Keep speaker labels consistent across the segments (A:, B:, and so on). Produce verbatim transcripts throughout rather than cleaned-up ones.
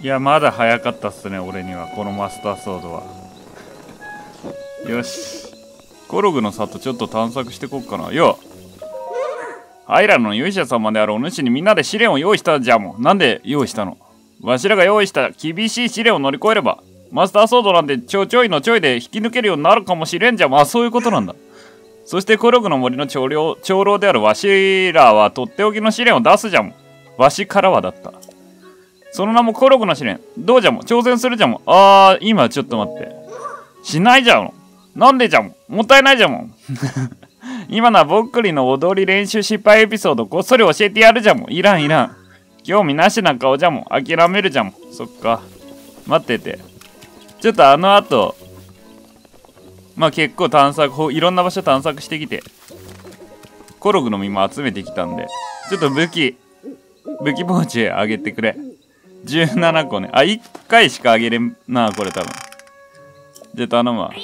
A: いや、まだ早かったっすね、俺には。このマスターソードは。よし。コログの里ちょっと探索してこっかな。よっ。アイラの勇者様であるお主にみんなで試練を用意したじゃもん。なんで用意したの？わしらが用意した厳しい試練を乗り越えれば、マスターソードなんてちょちょいのちょいで引き抜けるようになるかもしれんじゃん。まあそういうことなんだ。そしてコログの森の長老、長老であるわしらはとっておきの試練を出すじゃもん。わしからはだった。その名もコログの試練。どうじゃも？挑戦するじゃも。あー、今ちょっと待って。しないじゃん。なんでじゃも。もったいないじゃもん。今のはぼっくりの踊り練習失敗エピソードこっそり教えてやるじゃも。いらんいらん。興味なしな顔じゃも。諦めるじゃも。そっか。待ってて。ちょっとあの後、まあ結構探索、いろんな場所探索してきて、コログの実も集めてきたんで、ちょっと武器、武器ポーチあげてくれ。じゅうななこね。あ、いっかいしかあげれんな、これ多分。じゃあ頼むわ。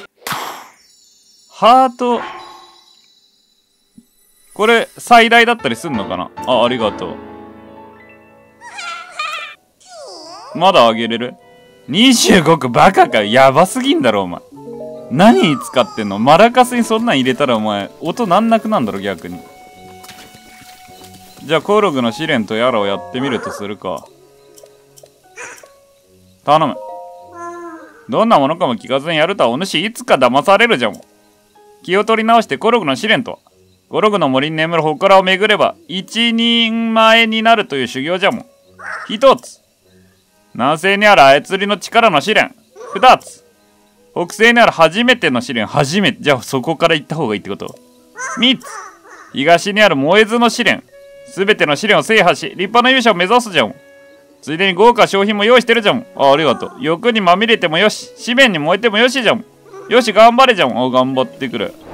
A: ハート、これ最大だったりすんのかなあ、ありがとう。まだあげれる？ にじゅうご 個バカか。やばすぎんだろお前。何に使ってんの？マラカスにそんなん入れたらお前音なんなくなんだろ逆に。じゃあコログの試練とやらをやってみるとするか。頼む。どんなものかも聞かずにやるとはお主いつか騙されるじゃん。気を取り直してコログの試練とは、コログの森に眠る祠を巡れば一人前になるという修行じゃもん。一つ、南西にある操りの力の試練。二つ、北西にある初めての試練。初めて、じゃあそこから行った方がいいってこと。三つ、東にある燃えずの試練。すべての試練を制覇し立派な勇者を目指すじゃん。ついでに豪華商品も用意してるじゃん。あ、ありがとう。欲にまみれてもよし、試練に燃えてもよしじゃん。よし、頑張れじゃん。あ、頑張ってくる。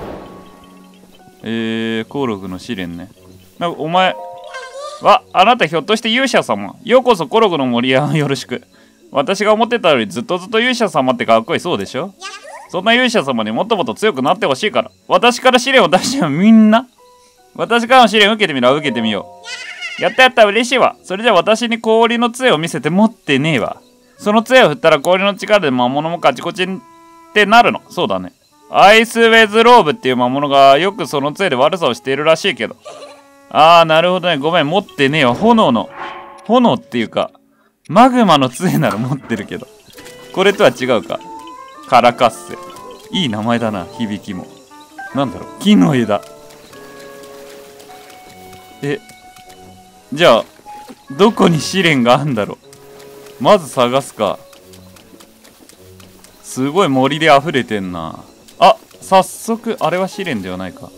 A: えー、コログの試練ね。なんかお前は、あなたひょっとして勇者様？ようこそコログの森へよろしく。私が思ってたよりずっとずっと勇者様ってかっこいいそうでしょ？そんな勇者様にもっともっと強くなってほしいから、私から試練を出してよ、みんな。私からの試練受けてみろ、受けてみよう。やったやった、嬉しいわ。それじゃあ私に氷の杖を見せて。持ってねえわ。その杖を振ったら氷の力で魔物もカチコチってなるの。そうだね。アイスウェズローブっていう魔物がよくその杖で悪さをしているらしいけど。あー、なるほどね。ごめん、持ってねえわ。炎の、炎っていうか、マグマの杖なら持ってるけど。これとは違うか。カラカッセ。いい名前だな、響きも。なんだろう、木の枝。え、じゃあ、どこに試練があんだろう。まず探すか。すごい森で溢れてんな。あ、早速、あれは試練ではないか。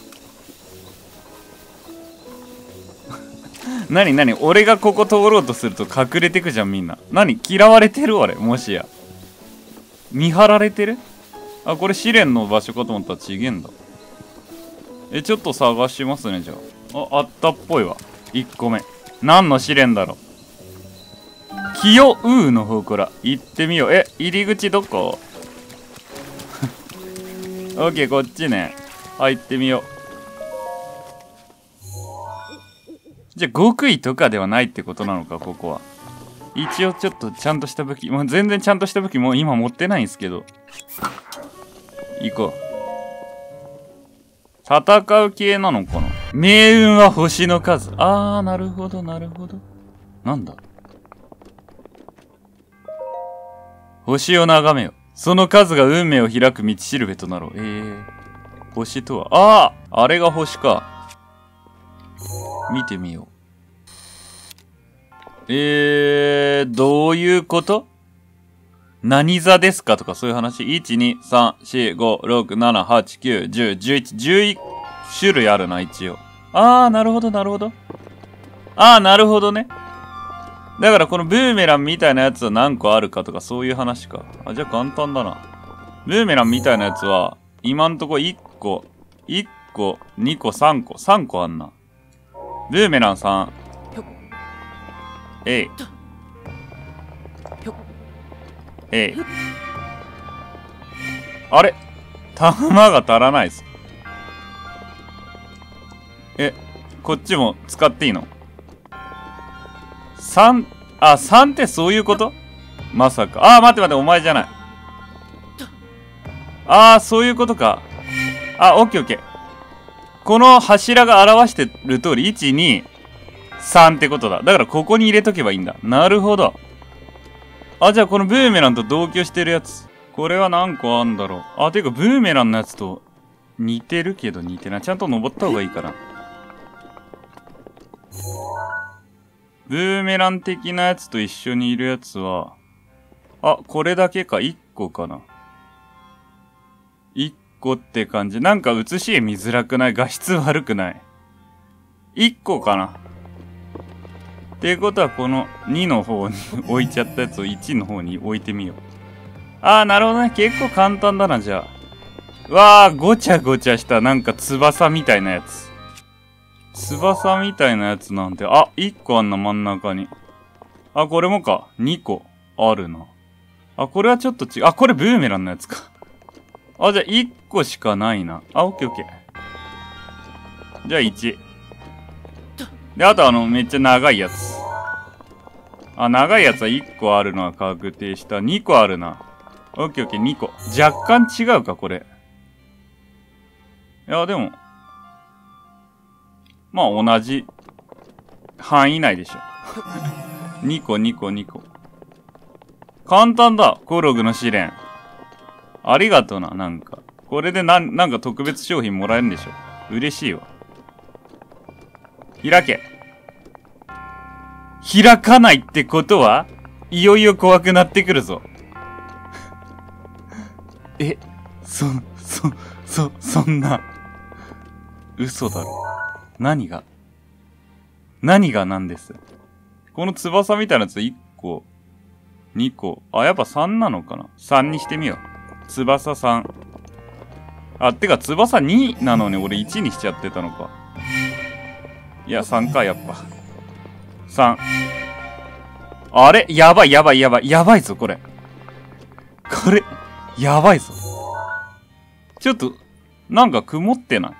A: なになに、俺がここ通ろうとすると隠れてくじゃんみんな。なに、嫌われてる俺、もしや。見張られてる？あ、これ試練の場所かと思ったらちげえんだ。え、ちょっと探しますね、じゃあ。あ、あったっぽいわ。いっこめ。何の試練だろう。キヨウーの方から行ってみよう。え、入り口どこ？オッケー、こっちね。入ってみよう。じゃあ極意とかではないってことなのか、ここは。一応ちょっとちゃんとした武器、もう全然ちゃんとした武器もう今持ってないんですけど。行こう。戦う系なのかな。命運は星の数。あー、なるほど、なるほど。なんだ。星を眺めよ。その数が運命を開く道しるべとなろう。えー。星とは、ああ、あれが星か。見てみよう。えー、どういうこと？何座ですかとかそういう話？ いち、に、さん、し、ご、ろく、なな、はち、きゅう、じゅう、じゅういち、じゅういち種類あるな、一応。あー、なるほど、なるほど。あー、なるほどね。だからこのブーメランみたいなやつは何個あるかとかそういう話か。あ、じゃあ簡単だな。ブーメランみたいなやつは、今んとこいっこ、いっこ、にこ、さんこ、さんこあんな。ブーメランさん。えい。えい。あれ？弾が足らないっす。え、こっちも使っていいの？ さん、 あ、さんってそういうこと？まさか。あー、待って待って、お前じゃない。あー、そういうことか。あ、オッケーオッケー。この柱が表してる通り、いち、に、さんってことだ。だからここに入れとけばいいんだ。なるほど。あ、じゃあこのブーメランと同居してるやつ。これは何個あんだろう。あ、ていうかブーメランのやつと似てるけど似てない。ちゃんと登った方がいいかな。ブーメラン的なやつと一緒にいるやつは、あ、これだけか。いっこかな。いっこって感じ。なんか写し絵見づらくない？画質悪くない？ いっ 個かな。っていうことはこのにの方に置いちゃったやつをいちの方に置いてみよう。あー、なるほどね。結構簡単だな、じゃあ。うわー、ごちゃごちゃしたなんか翼みたいなやつ。翼みたいなやつなんて、あ、いっこあんな真ん中に。あ、これもか。にこあるな。あ、これはちょっと違う。あ、これブーメランのやつか。あ、じゃあいっこしかないな。あ、オッケーオッケー。じゃあいち。で、あとあの、めっちゃ長いやつ。あ、長いやつはいっこあるのは確定した。にこあるな。オッケーオッケー、にこ。若干違うか、これ。いや、でも。まあ、同じ範囲内でしょ。にこ、にこ、にこ。簡単だ、コログの試練。ありがとな、なんか。これでなん、なんか特別商品もらえるんでしょ。嬉しいわ。開け。開かないってことはいよいよ怖くなってくるぞ。え、そ、そ、そ、そんな。嘘だろ。何が何がなんです？この翼みたいなやついっこ、にこ。あ、やっぱさんなのかな？ さん にしてみよう。翼さん。あ、てか翼になのに俺いちにしちゃってたのか。いや、さんか、やっぱ。さん。あれ？やばいやばいやばい。やばいぞ、これ。これ、やばいぞ。ちょっと、なんか曇ってない？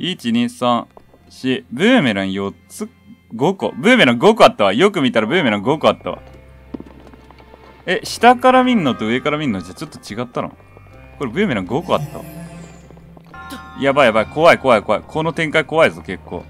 A: いち、に、さん、よん。ブーメランよっつ、ごこ。ブーメランごこあったわ。よく見たらブーメランごこあったわ。え、下から見んのと上から見んのじゃちょっと違ったの？これブーメランごこあったわ。やばいやばい。怖い怖い怖い。この展開怖いぞ、結構。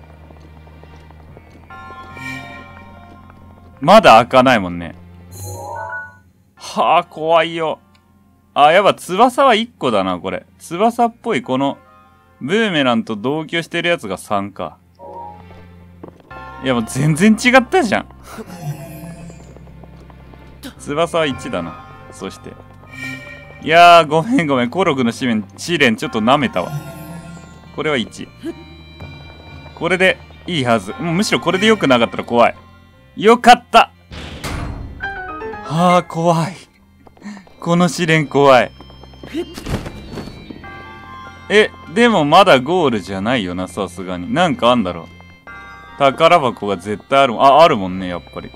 A: まだ開かないもんね。はあ、怖いよ。あ、やっぱ翼はいっこだな、これ。翼っぽいこの、ブーメランと同居してるやつがさんか。いやもう全然違ったじゃん。翼はいちだな。そして。いやー、ごめんごめん。コログの試練、試練ちょっと舐めたわ。これはいち。これでいいはず。もうむしろこれで良くなかったら怖い。よかった。はあ、怖い。この試練怖い。え、でもまだゴールじゃないよな、さすがに。なんかあんだろう。宝箱が絶対あるもん。あ、あるもんね、やっぱり。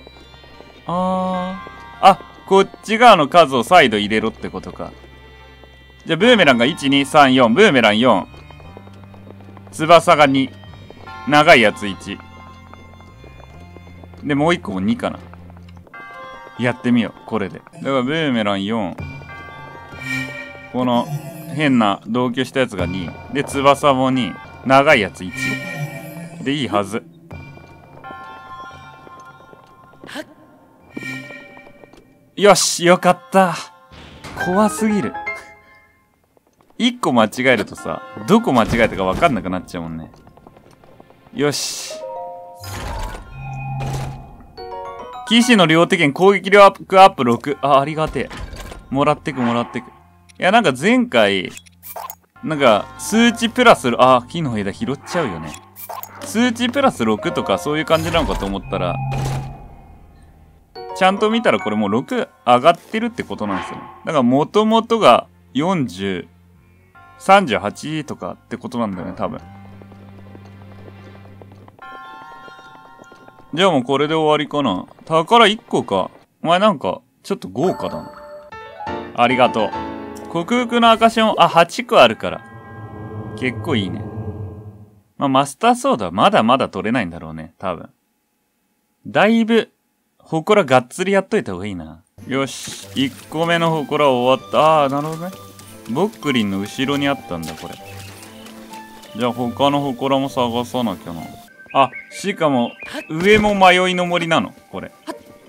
A: あー。あ、こっち側の数を再度入れろってことか。じゃあ、ブーメランがいち、に、さん、よん。ブーメランよん。翼がに。長いやついち。で、もういっこもにかな。やってみよう、これで。だから、ブーメランよん。この、変な同居したやつがに。で、翼もに。長いやついち。で、いいはず。よし、よかった。怖すぎる。いっこ間違えるとさ、どこ間違えたか分かんなくなっちゃうもんね。よし。騎士の両手剣攻撃力アップろく。あ、ありがてえ。もらってくもらってく。いや、なんか前回、なんか数値プラス、あ、木の枝拾っちゃうよね。数値プラスろくとかそういう感じなのかと思ったら、ちゃんと見たらこれもうろく上がってるってことなんですよね。だから元々がよんじゅう、さんじゅうはちとかってことなんだよね、多分。じゃあもうこれで終わりかな。宝いっこか。お前なんか、ちょっと豪華だな。ありがとう。克服の証も、あ、はちこあるから。結構いいね。まあ、マスターソードはまだまだ取れないんだろうね、多分。だいぶ祠がっつりやっといた方がいいな。よし。いっこめの祠終わった。あー、なるほどね。ボックリンの後ろにあったんだ、これ。じゃあ他の祠も探さなきゃな。あ、しかも、上も迷いの森なのこれ。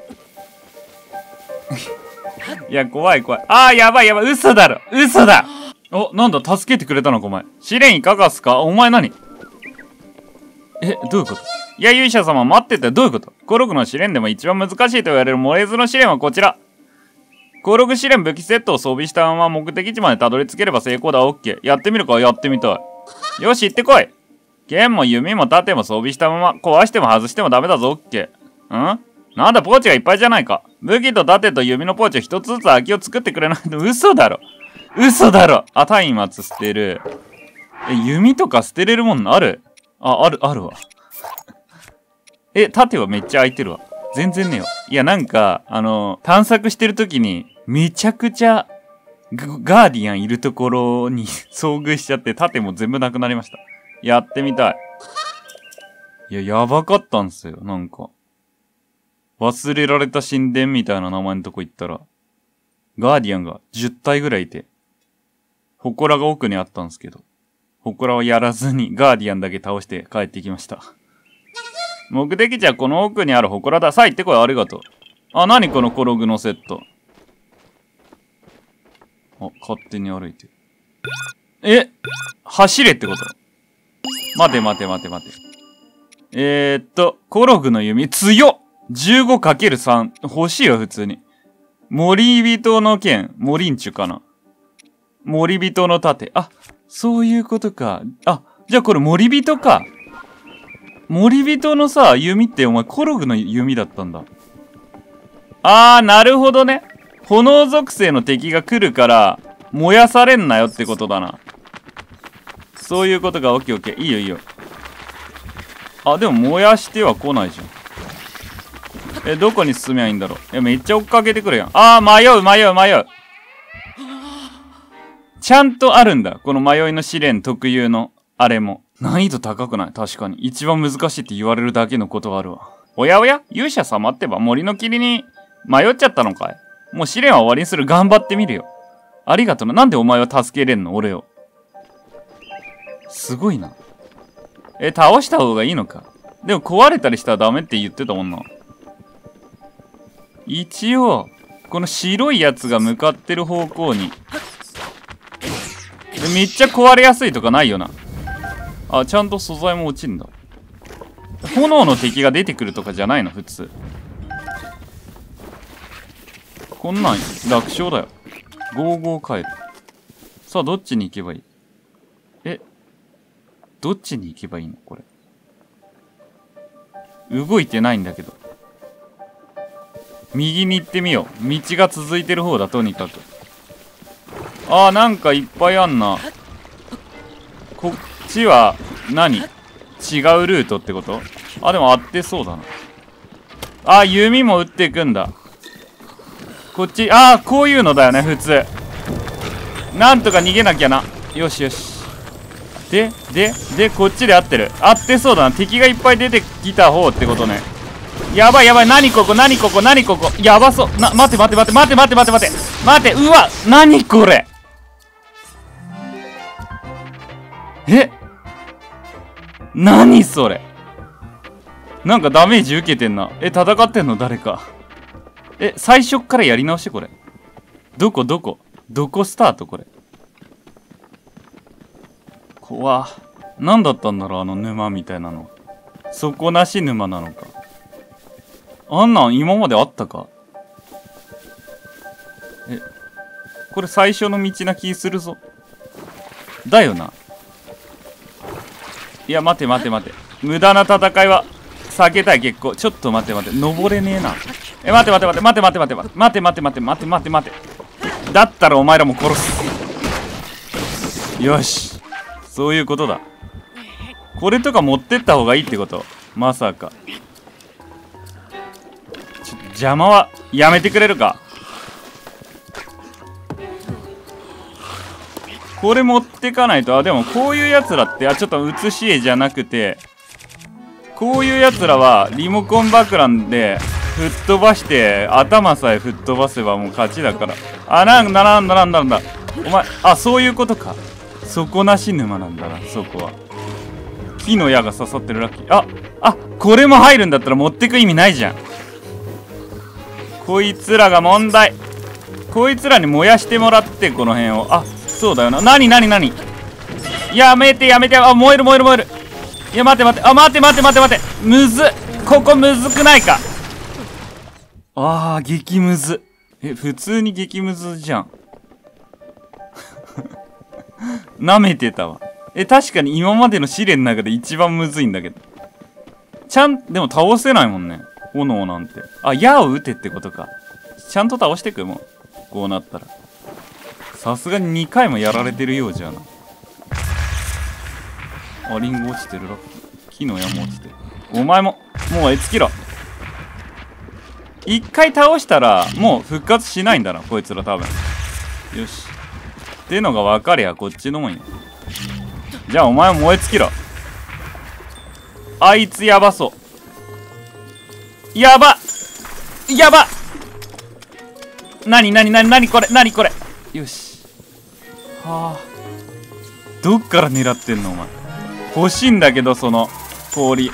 A: いや、怖い怖い。あー、やばいやばい。嘘だろ。嘘だ。お、なんだ、助けてくれたのか、お前。試練いかがっすか？お前何？え、どういうこと？いや、勇者様待ってて、どういうこと？コログの試練でも一番難しいと言われるモレズの試練はこちら。コログ試練武器セットを装備したまま目的地までたどり着ければ成功だ。オッケー。やってみるか？やってみたい。よし、行ってこい。剣も弓も盾も装備したまま、壊しても外してもダメだぞ。オッケー。ん？なんだ、ポーチがいっぱいじゃないか。武器と盾と弓のポーチを一つずつ空きを作ってくれないと。嘘だろ。嘘だろ。あ、松明捨てる。え、弓とか捨てれるもんある？あ、ある、あるわ。え、盾はめっちゃ空いてるわ。全然ねえよ。いや、なんか、あの、探索してるときに、めちゃくちゃ、ガーディアンいるところに遭遇しちゃって、盾も全部なくなりました。やってみたい。いや、やばかったんすよ、なんか。忘れられた神殿みたいな名前のとこ行ったら、ガーディアンがじゅったいぐらいいて、祠が奥にあったんですけど、祠はやらずにガーディアンだけ倒して帰ってきました。目的地はこの奥にある祠だ。さあ行ってこい、ありがとう。あ、なにこのコログのセット。あ、勝手に歩いてる。え、走れってこと？待て待て待て待て。えー、っと、コログの弓、強っ !じゅうごかけるさん。欲しいよ、普通に。森人の剣、モリンチュかな。森人の盾。あ、そういうことか。あ、じゃあこれ森人か。森人のさ、弓ってお前コログの弓だったんだ。あー、なるほどね。炎属性の敵が来るから、燃やされんなよってことだな。そういうことが、オッケーオッケー。いいよいいよ。あ、でも燃やしては来ないじゃん。え、どこに進めばいいんだろう。え、めっちゃ追っかけてくるやん。あー、迷う迷う迷う。ちゃんとあるんだ。この迷いの試練特有の、あれも。難易度高くない？確かに。一番難しいって言われるだけのことがあるわ。おやおや？勇者様ってば森の霧に迷っちゃったのかい？もう試練は終わりにする。頑張ってみるよ。ありがとな。なんでお前は助けれんの？俺を。すごいな。え、倒した方がいいのか。でも壊れたりしたらダメって言ってたもんな。一応、この白いやつが向かってる方向に。めっちゃ壊れやすいとかないよな。あ、ちゃんと素材も落ちんだ。炎の敵が出てくるとかじゃないの、普通。こんなん楽勝だよ。ゴーゴー帰る。さあ、どっちに行けばいい？え、どっちに行けばいいのこれ。動いてないんだけど。右に行ってみよう。道が続いてる方だ、とにかく。あー、なんかいっぱいあんな。こっちは何？違うルートってこと？あ、でも合ってそうだな。あー、弓も撃っていくんだ。こっち、あー、こういうのだよね、普通。なんとか逃げなきゃな。よしよし。で、で、で、こっちで合ってる。合ってそうだな。敵がいっぱい出てきた方ってことね。やばいやばい。何ここ何ここ何ここ。やばそう。な、待って待って待って待って待って待って待って。待って、うわ、何これ。え？何それ。なんかダメージ受けてんな。え、戦ってんの誰か。え、最初っからやり直してこれ。どこどこどこスタートこれ。怖っ。何だったんだろうあの沼みたいなの。底なし沼なのか。あんなん今まであったか？え、これ最初の道な気するぞ。だよな。いや、待て待て待て。無駄な戦いは避けたい結構。ちょっと待て待て。登れねえな。え、待て待て待て待て待て待て待て待て待て待て待て待て待て。だったらお前らも殺す。よし。そういうことだ。これとか持ってった方がいいってこと？まさか。ちょっと邪魔はやめてくれるか？これ持ってかないと。あ、でもこういうやつらって、あ、ちょっと写し絵じゃなくて、こういうやつらはリモコン爆弾で吹っ飛ばして頭さえ吹っ飛ばせばもう勝ちだから。あ、なんだなんだなんだなんだ。お前、あ、そういうことか。底なし沼なんだな、そこは。木の矢が刺さってるラッキー。あ、あ、これも入るんだったら持ってく意味ないじゃん。こいつらが問題。こいつらに燃やしてもらって、この辺を。あ、そうだよな。なになになに、やめてやめて。あ、燃える燃える燃える。いや、待って待って。あ、待って待って待って待って。むずっ。ここむずくないか。あー、激ムズ。え、普通に激ムズじゃん。舐めてたわ。え、確かに今までの試練の中で一番むずいんだけど。ちゃん、でも倒せないもんね。炎なんて。あ、矢を撃てってことか。ちゃんと倒してくもう。こうなったら。さすがににかいもやられてるようじゃな。あ、リンゴ落ちてるら。木の矢も落ちてる。お前も、もうえつきろ。一回倒したら、もう復活しないんだな、こいつら多分。よし。ってのが分かりゃ、こっちのもんや。じゃあお前も燃え尽きろ。あいつやばそう。やばやばなになになになにこれなにこれ。よし。はあ。どっから狙ってんのお前。欲しいんだけど、その氷。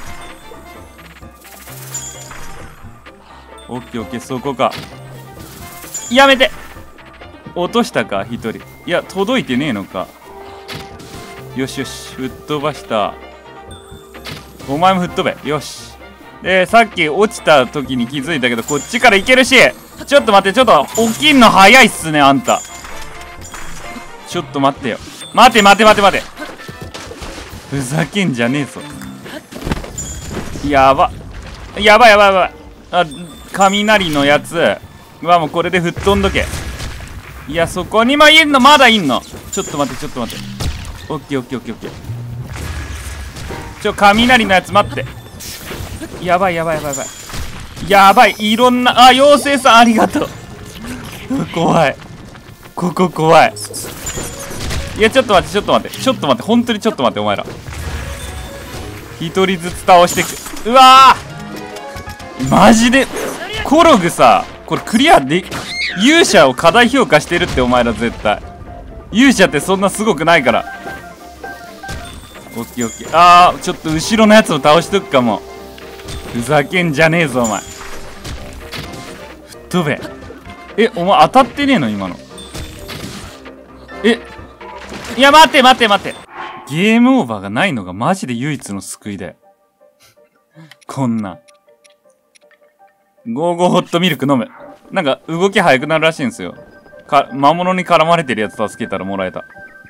A: オッケーオッケー、そこか。やめて。落としたか一人。いや、届いてねえのか。よしよし、吹っ飛ばした。お前も吹っ飛べ。よし。で、さっき落ちた時に気づいたけど、こっちから行けるし。ちょっと待って、ちょっと起きんの早いっすね、あんた。ちょっと待ってよ。待て待て待て待て。ふざけんじゃねえぞ。やば。やばいやばいやばい。あ、雷のやつはもうこれで吹っ飛んどけ。いや、そこにもいんの、まだいんの。ちょっと待って、ちょっと待って。オッケーオッケーオッケーオッケー。ちょ、雷のやつ待って。やばいやばいやばいやばい。やばい、いろんな、あ、妖精さんありがとう。怖い。ここ怖い。いや、ちょっと待って、ちょっと待って、ちょっと待って、本当にちょっと待って、お前ら。一人ずつ倒していく。うわーマジで、コログさ、これクリアで、勇者を過大評価してるって、お前ら絶対。勇者ってそんなすごくないから。オッケーオッケー。あー、ちょっと後ろのやつを倒しとくかも。ふざけんじゃねえぞ、お前。吹っ飛べ。え、お前当たってねえの今の。え、いや、待って待って待って。ゲームオーバーがないのがマジで唯一の救いだよ。こんな。ゴーゴーホットミルク飲む。なんか動き速くなるらしいんですよ。か、魔物に絡まれてるやつ助けたらもらえた。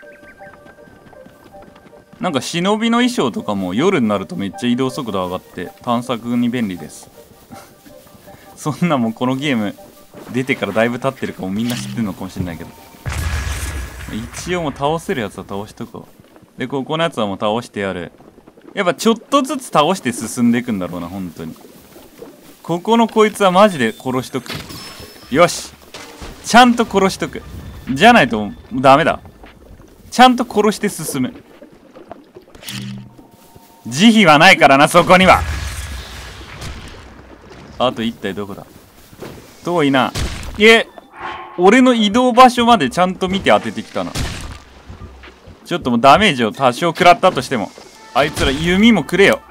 A: なんか忍びの衣装とかも夜になるとめっちゃ移動速度上がって探索に便利です。そんなもんこのゲーム出てからだいぶ経ってるかもみんな知ってるのかもしれないけど。一応もう倒せるやつは倒しとこう。で、ここのやつはもう倒してやる。やっぱちょっとずつ倒して進んでいくんだろうな、本当に。ここのこいつはマジで殺しとく。よし。ちゃんと殺しとく。じゃないとダメだ。ちゃんと殺して進む。慈悲はないからな、そこには。あと一体どこだ。遠いな。いえ、俺の移動場所までちゃんと見て当ててきたな。ちょっともうダメージを多少食らったとしても、あいつら弓もくれよ。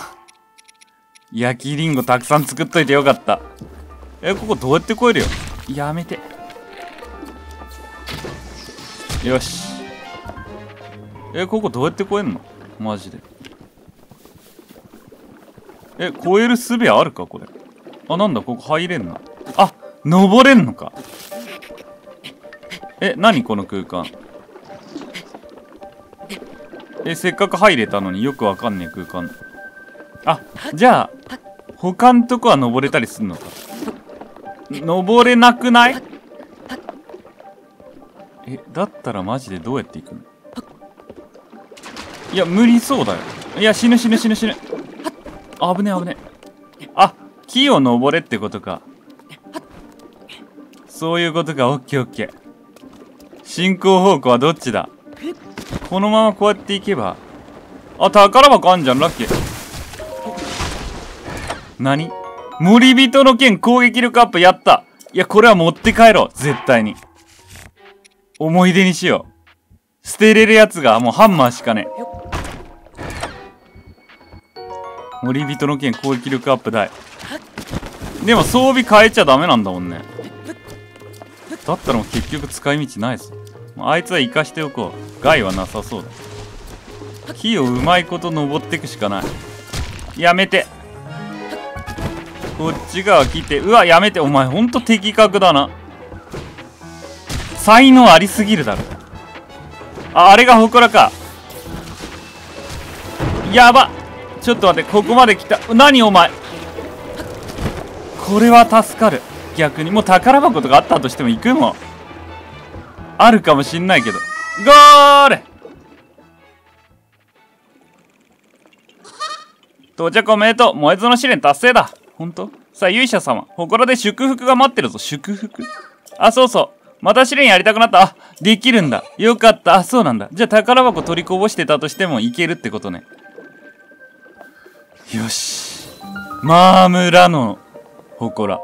A: 焼きリンゴたくさん作っといてよかった。え、ここどうやって越えるよ。やめて。よし。え、ここどうやって越えんのマジで。え、越える術あるかこれ。あ、なんだ、ここ入れんな。あ、登れんのか。え、何この空間。え、せっかく入れたのによくわかんねえ空間。あ、じゃあ、他んとこは登れたりすんのか。登れなくない？え、だったらマジでどうやって行くの？いや、無理そうだよ。いや、死ぬ死ぬ死ぬ死ぬ。あぶね危ね。あ、木を登れってことか。そういうことか、オッケーオッケー。進行方向はどっちだ？このままこうやって行けば。あ、宝箱あんじゃん、ラッキー。何？ 森人の剣攻撃力アップやった。いや、これは持って帰ろう。絶対に。思い出にしよう。捨てれるやつがもうハンマーしかねえ。森人の剣攻撃力アップ大。でも装備変えちゃダメなんだもんね。だったらもう結局使い道ないぞ。あいつは生かしておこう。害はなさそうだ。木をうまいこと登っていくしかない。やめて。こっち側来て。うわ、やめて。お前ほんと的確だな。才能ありすぎるだろ。あ、あれが祠か。やば。ちょっと待って、ここまで来た。何お前。これは助かる。逆にもう宝箱とかあったとしても行くもん。あるかもしんないけど。ゴール。到着おめでとう。燃えずの試練達成だ。ほんと？さあ勇者様、祠で祝福が待ってるぞ。祝福？あ、そうそう。また試練やりたくなった。あ、できるんだ。よかった。あ、そうなんだ。じゃあ宝箱取りこぼしてたとしてもいけるってことね。よし。マームラの祠。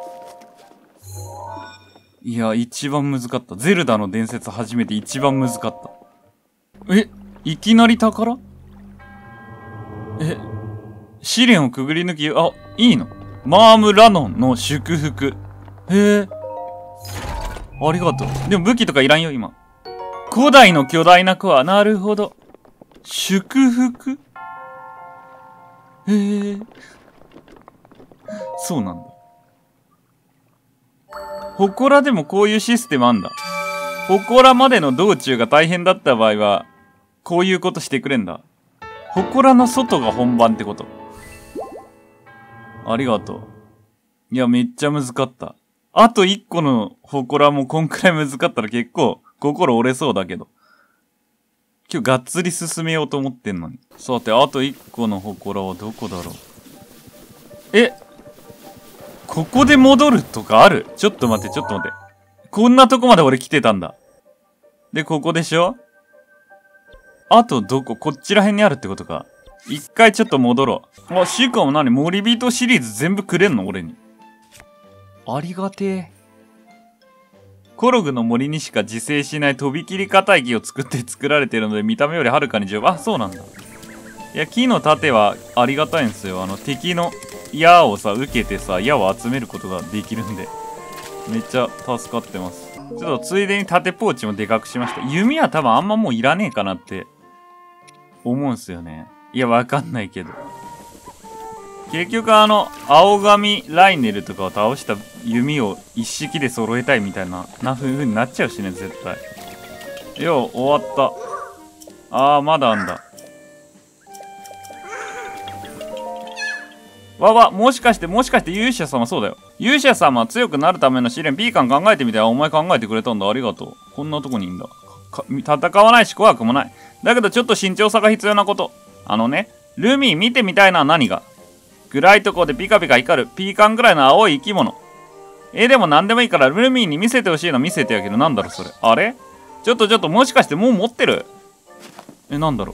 A: いや、一番難かった。ゼルダの伝説初めて一番難かった。え、いきなり宝？え、試練をくぐり抜き、あ、いいの？マームラノンの祝福。へえ。ありがとう。でも武器とかいらんよ、今。古代の巨大なコア。なるほど。祝福？へえ。そうなんだ。祠でもこういうシステムあんだ。祠までの道中が大変だった場合は、こういうことしてくれんだ。祠の外が本番ってこと。ありがとう。いや、めっちゃ難かった。あと一個の祠もこんくらい難かったら結構心折れそうだけど。今日がっつり進めようと思ってんのに。さて、あと一個の祠はどこだろう。え、ここで戻るとかある？ちょっと待って、ちょっと待って。こんなとこまで俺来てたんだ。で、ここでしょ？あとどこ？こっちら辺にあるってことか。一回ちょっと戻ろう。あ、しかも何？森人シリーズ全部くれんの？俺に。ありがてえ。コログの森にしか自生しないとびきり硬い木を作って作られているので見た目よりはるかに丈夫。あ、そうなんだ。いや、木の盾はありがたいんですよ。あの敵の矢をさ、受けてさ、矢を集めることができるんで。めっちゃ助かってます。ちょっとついでに盾ポーチもでかくしました。弓は多分あんまもういらねえかなって思うんすよね。いや、わかんないけど。結局あの、青髪ライネルとかを倒した弓を一式で揃えたいみたいな、な風になっちゃうしね、絶対。よう、終わった。あー、まだあんだ。わわ、もしかして、もしかして勇者様、そうだよ。勇者様は強くなるための試練、ピーカン考えてみて。お前考えてくれたんだ。ありがとう。こんなとこにいんだ。戦わないし怖くもない。だけどちょっと慎重さが必要なこと。あのね、ルミー見てみたいのは何が？暗いとこでピカピカ光るピーカンぐらいの青い生き物。え、でも何でもいいからルミーに見せてほしいの見せてやけど、なんだろそれ。あれ？ちょっとちょっともしかしてもう持ってる？え、なんだろう。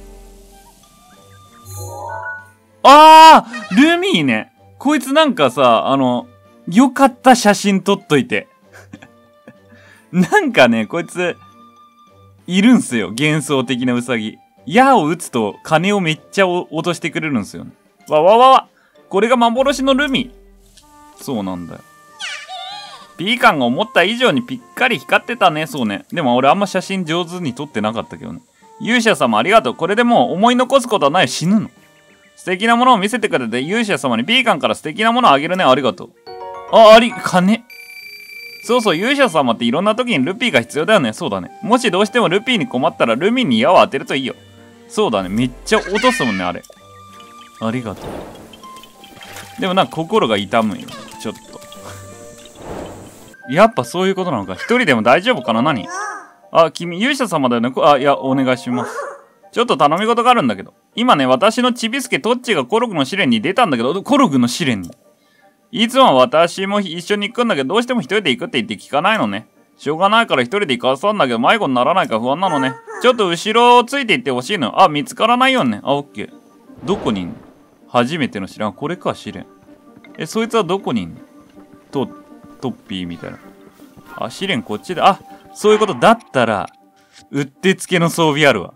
A: あー！ルミーね。こいつなんかさ、あの、よかった写真撮っといて。なんかね、こいつ、いるんすよ。幻想的なウサギ。矢を撃つと金をめっちゃ落としてくれるんすよね。わわわわ！これが幻のルミ。そうなんだよ。ピーカンが思った以上にぴっかり光ってたね。そうね。でも俺あんま写真上手に撮ってなかったけどね。勇者様ありがとう。これでもう思い残すことはない。死ぬの。素敵なものを見せてくれて勇者様にピーカンから素敵なものをあげるね。ありがとう。あ、あり、金。そうそう、勇者様っていろんな時にルピーが必要だよね。そうだね。もしどうしてもルピーに困ったらルミに矢を当てるといいよ。そうだね。めっちゃ落とすもんね、あれ。ありがとう。でもなんか心が痛むよ。ちょっと。やっぱそういうことなのか。一人でも大丈夫かな？何？あ、君、勇者様だよね。あ、いや、お願いします。ちょっと頼み事があるんだけど。今ね、私のちびすけトッチがコログの試練に出たんだけど、コログの試練に。いつもは私も一緒に行くんだけど、どうしても一人で行くって言って聞かないのね。しょうがないから一人で行かさんだけど、迷子にならないか不安なのね。ちょっと後ろをついて行ってほしいのよ。あ、見つからないよね。あ、オッケー。どこにいんの？初めての試練。これか、試練。 え、そいつはどこにいんの？ト、トッピーみたいな。あ、試練こっちで、あ、そういうことだったら、うってつけの装備あるわ。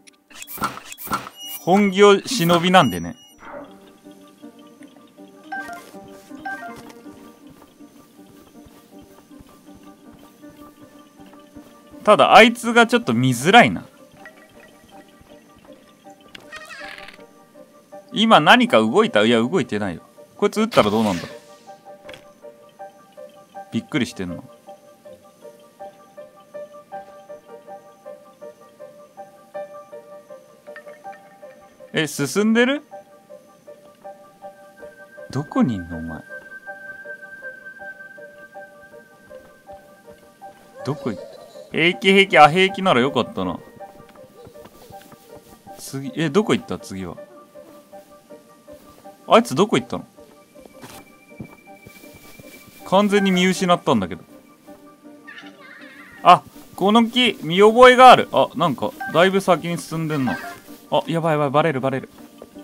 A: 本業忍びなんでね。ただ、あいつがちょっと見づらいな。今何か動いた？いや、動いてないよ。こいつ撃ったらどうなんだろう。びっくりしてんの。え、進んでる？どこにいんのお前。どこ行った？平気平気、あ、平気ならよかったな。次、え、どこ行った次は。あいつどこ行ったの？完全に見失ったんだけど。あ、この木、見覚えがある。あ、なんか、だいぶ先に進んでんな。あ、やばいやばい、バレるバレる。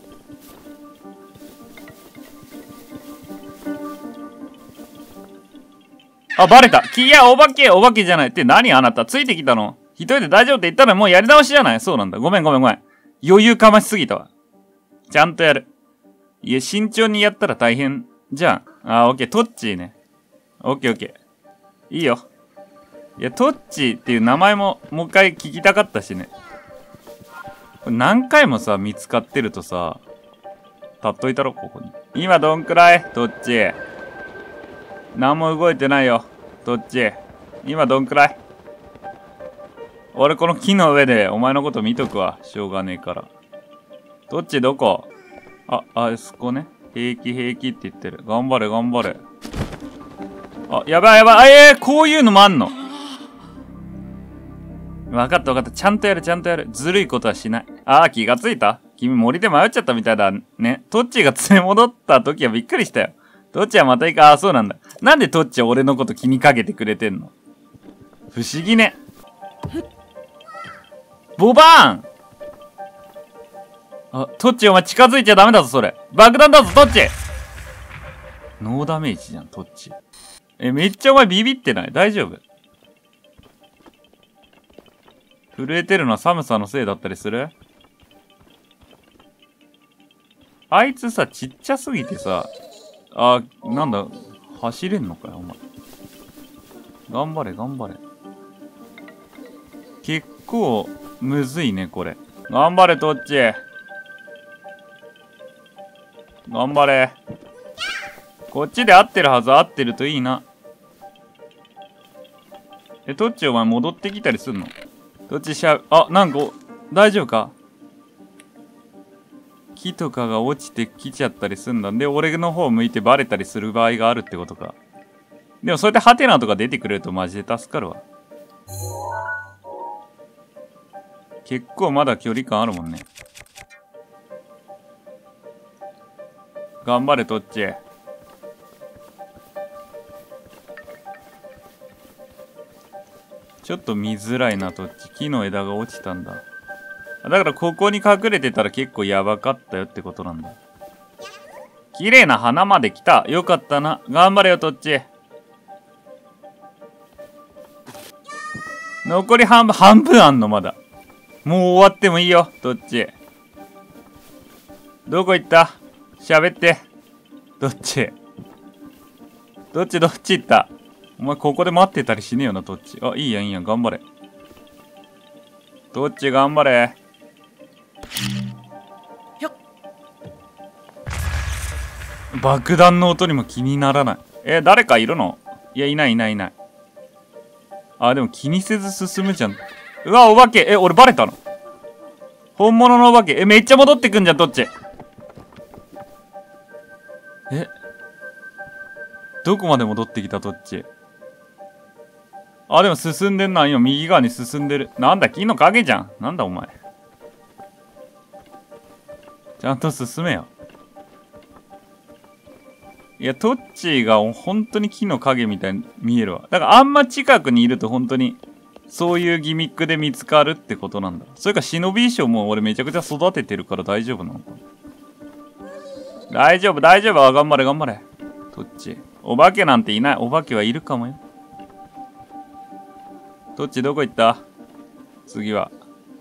A: あ、バレた。いや、お化け、お化けじゃない。って何あなた、ついてきたの？一人で大丈夫って言ったらもうやり直しじゃない？そうなんだ。ごめんごめんごめん。余裕かましすぎたわ。ちゃんとやる。いや、慎重にやったら大変じゃん。あ、オッケー、トッチーね。オッケーオッケー。いいよ。いや、トッチーっていう名前ももう一回聞きたかったしね。これ何回もさ、見つかってるとさ、立っといたろ、ここに。今どんくらい？トッチー。何も動いてないよ。トッチー。今どんくらい？俺この木の上でお前のこと見とくわ。しょうがねえから。トッチーどこ？あ、あそこね。平気平気って言ってる。頑張れ頑張れ。あ、やばいやばい。えー、こういうのもあんの？わかったわかった。ちゃんとやるちゃんとやる。ずるいことはしない。あー、気がついた？君森で迷っちゃったみたいだね。トッチーが連れ戻った時はびっくりしたよ。トッチーはまた行か。あ、そうなんだ。なんでトッチーは俺のこと気にかけてくれてんの？不思議ね。ボバーン！あ、トッチーお前近づいちゃダメだぞ、それ。爆弾だぞ、トッチー！ノーダメージじゃん、トッチー。え、めっちゃお前ビビってない？大丈夫？震えてるのは寒さのせいだったりする？あいつさ、ちっちゃすぎてさ、あ、なんだ、走れんのかよ、お前。頑張れ、頑張れ。結構、むずいね、これ。頑張れ、トッチー。頑張れ。こっちで合ってるはず。合ってるといいな。え、トッチーお前戻ってきたりすんの？トッチーしゃう。あ、なんか、大丈夫か？木とかが落ちてきちゃったりすんだんで、俺の方向いてバレたりする場合があるってことか。でもそうやってハテナとか出てくれるとマジで助かるわ。結構まだ距離感あるもんね。頑張れトッチー。ちょっと見づらいなトッチ。木の枝が落ちたんだ。だからここに隠れてたら結構やばかったよってことなんだ。綺麗な花まで来た。よかったな。頑張れよトッチ。残り半分、半分あんのまだ。もう終わってもいいよトッチ。どこ行った？喋って。どっち？どっちどっち行った？お前ここで待ってたりしねえよなトッチ。あ、いいやんいいやん。頑張れ。トッチ頑張れ。爆弾の音にも気にならない。え、誰かいるの？いや、いないいないいない。あ、でも気にせず進むじゃん。うわ、お化け。え、俺バレたの？本物のお化け。え、めっちゃ戻ってくんじゃん、どっち？え、どこまで戻ってきた、どっち？あ、でも進んでんな。今、右側に進んでる。なんだ、木の影じゃん。なんだ、お前。ちゃんと進めよ。いや、トッチーが本当に木の影みたいに見えるわ。だからあんま近くにいると本当にそういうギミックで見つかるってことなんだ。それか忍び衣装も俺めちゃくちゃ育ててるから大丈夫なのかな。大丈夫大丈夫。頑張れ頑張れ。 どっち？お化けなんていない。お化けはいるかもよ。どっちどこ行った？次は。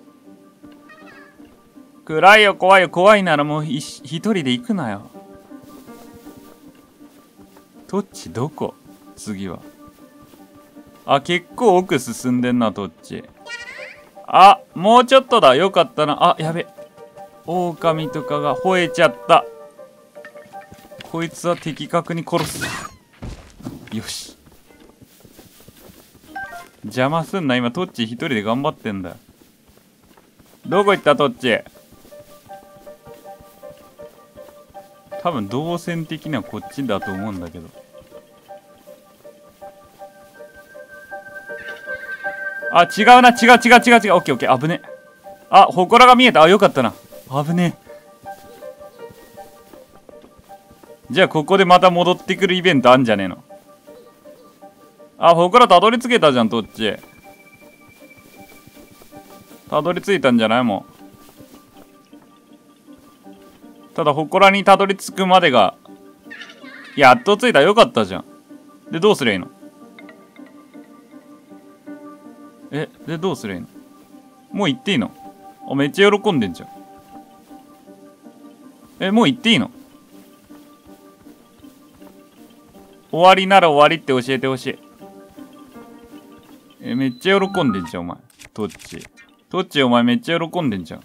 A: 暗いよ、怖いよ、怖いならもう一人で行くなよ。どっちどこ？次は。あ、結構奥進んでんな、どっち。あ、もうちょっとだ。よかったな。あ、やべ。狼とかが吠えちゃった。こいつは的確に殺す。よし。邪魔すんな。今、トッチ一人で頑張ってんだよ。どこ行ったトッチ？多分動線的にはこっちだと思うんだけど。あ、違うな。違う違う違う違う。オッケーオッケー。危ね。あ、祠が見えた。あ、よかったな。危ね。じゃあここでまた戻ってくるイベントあんじゃねえの。あ、祠たどり着けたじゃん、トッチ。たどり着いたんじゃない？もう。ただ祠にたどり着くまでがやっと着いた。よかったじゃん。でどうすりゃいいの？えでどうすりゃいいの？もう行っていいの？あ、めっちゃ喜んでんじゃん。えもう行っていいの？終わりなら終わりって教えてほしい。えめっちゃ喜んでんじゃんお前。トッチトッチお前めっちゃ喜んでんじゃん。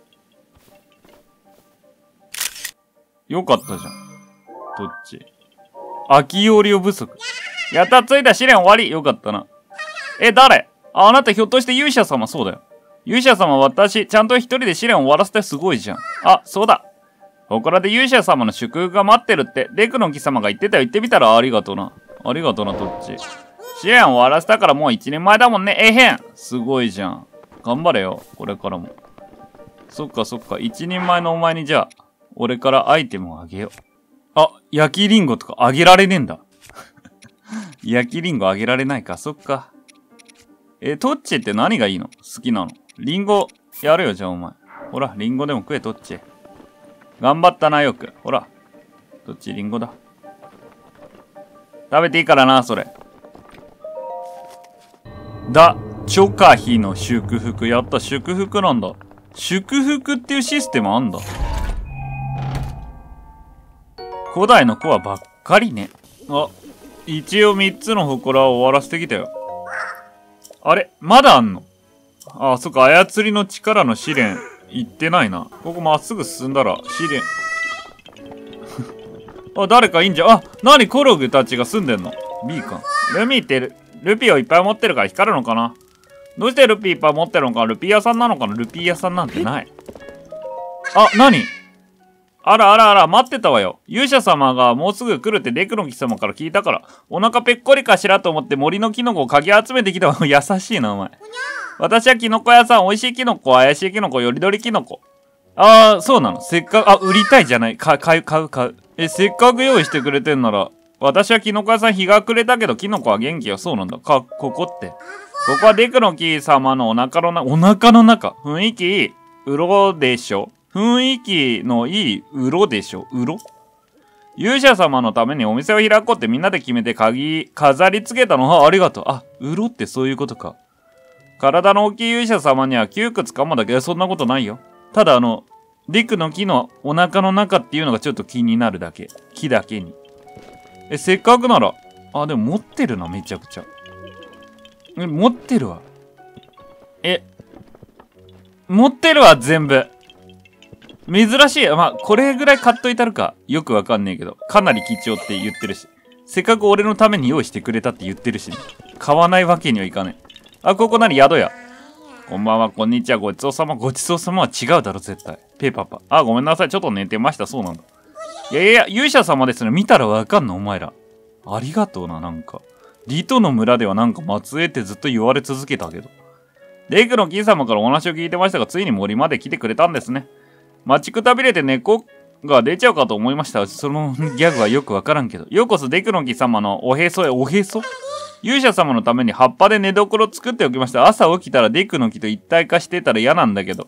A: よかったじゃんトッチ。空き容量不足。やった着いた。試練終わり。よかったな。え誰？あ、あなたひょっとして勇者様？そうだよ。勇者様私ちゃんと一人で試練終わらせてすごいじゃん。あ、そうだ。祠で勇者様の祝福が待ってるってデクの貴様が言ってたよ。言ってみたら。ありがとうな。ありがとうなトッチ。試練終わらせたからもう一年前だもんね。えへん。すごいじゃん。頑張れよこれからも。そっかそっか。一人前のお前にじゃあ俺からアイテムをあげよう。あ、焼きリンゴとかあげられねえんだ。焼きリンゴあげられないか。そっか。え、トッチって何がいいの？好きなの？リンゴやるよじゃあお前。ほらリンゴでも食えトッチ。頑張ったなよく。ほらトッチリンゴだ。食べていいからなそれ。だチョカヒの祝福。やった。祝福なんだ。祝福っていうシステムあんだ。古代の子はばっかりね。あ、一応みっつの祠を終わらせてきたよ。あれまだあんの？あ、そっか。操りの力の試練行ってないな。ここまっすぐ進んだら試練。あ、誰かいいんじゃん。あ、なにコログたちが住んでんの？ビーカン。ルミーってル、ルピーをいっぱい持ってるから光るのかな？どうしてルピーいっぱい持ってるのかな？ルピー屋さんなのかな？ルピー屋さんなんてない。あ、なに？あらあらあら、待ってたわよ。勇者様がもうすぐ来るってデクの貴様から聞いたから、お腹ぺっこりかしらと思って森のキノコをかき集めてきたわ。優しいな、お前。私はキノコ屋さん、美味しいキノコ、怪しいキノコ、よりどりキノコ。あー、そうなの。せっかく、あ、売りたいじゃない。か、買う、買う、買う。え、せっかく用意してくれてんなら、私はキノコ屋さん日が暮れたけど、キノコは元気よ。そうなんだ。か、ここって。ここはデクの貴様のお腹のな、お腹の中。雰囲気いい。うろでしょ。雰囲気のいいうろでしょ。うろ？勇者様のためにお店を開こうってみんなで決めて鍵、飾り付けたの。はありがとう。あ、うろってそういうことか。体の大きい勇者様には窮屈かもだけど、そんなことないよ。ただあの、デクの木のお腹の中っていうのがちょっと気になるだけ。木だけに。え、せっかくなら、あ、でも持ってるな、めちゃくちゃ。え、持ってるわ。え、持ってるわ、全部。珍しい。まあ、これぐらい買っといたるか。よくわかんねえけど。かなり貴重って言ってるし。せっかく俺のために用意してくれたって言ってるし、ね。買わないわけにはいかない。あ、ここ何？宿屋。こんばんは、こんにちは、ごちそうさま。ごちそうさまは違うだろ、絶対。ペーパパ。あ、ごめんなさい。ちょっと寝てました。そうなんだ。いやいやいや、勇者様ですね。見たらわかんの、お前ら。ありがとうな、なんか。リトの村ではなんか末裔ってずっと言われ続けたけど。レイクの金様からお話を聞いてましたが、ついに森まで来てくれたんですね。待ちくたびれて猫が出ちゃうかと思いました。そのギャグはよくわからんけど。ようこそデクの貴様のおへそへ。おへそ？勇者様のために葉っぱで寝所作っておきました。朝起きたらデクの木と一体化してたら嫌なんだけど。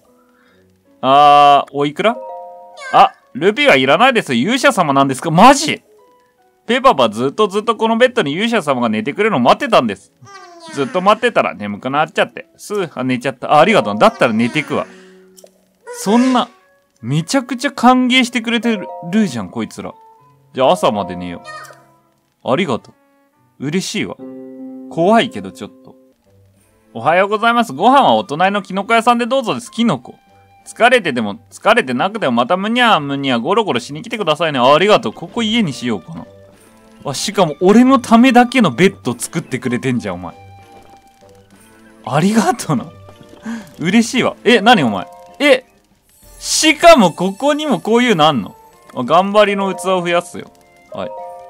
A: あー、おいくら？あ、ルピーはいらないですよ。勇者様なんですか？マジ？ ペパパずっとずっとこのベッドに勇者様が寝てくれるのを待ってたんです。ずっと待ってたら眠くなっちゃって。すー、あ、寝ちゃった。あ、ありがとう。だったら寝てくわ。そんな、めちゃくちゃ歓迎してくれてるじゃん、こいつら。じゃあ朝まで寝よう。ありがとう。嬉しいわ。怖いけどちょっと。おはようございます。ご飯はお隣のキノコ屋さんでどうぞです。キノコ。疲れてても、疲れてなくてもまたむにゃむにゃゴロゴロしに来てくださいね。あ、ありがとう。ここ家にしようかな。あ、しかも俺のためだけのベッド作ってくれてんじゃん、お前。ありがとうな。嬉しいわ。え、なにお前。え、しかもここにもこういうのあんの。あ、頑張りの器を増やすよ。はい。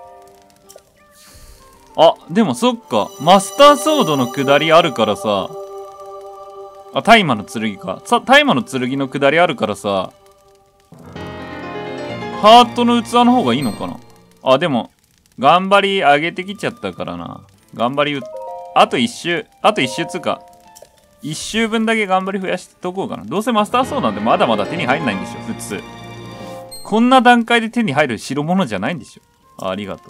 A: あ、でもそっか。マスターソードの下りあるからさ。あ、大麻の剣か。さ、大麻の剣の下りあるからさ。ハートの器の方がいいのかな。あ、でも、頑張り上げてきちゃったからな。頑張り、あと一周、あと一周つうか、一周分だけ頑張り増やしてとこうかな。どうせマスターソードなんてまだまだ手に入んないんでしょ、普通。こんな段階で手に入る代物じゃないんでしょ。あ、ありがと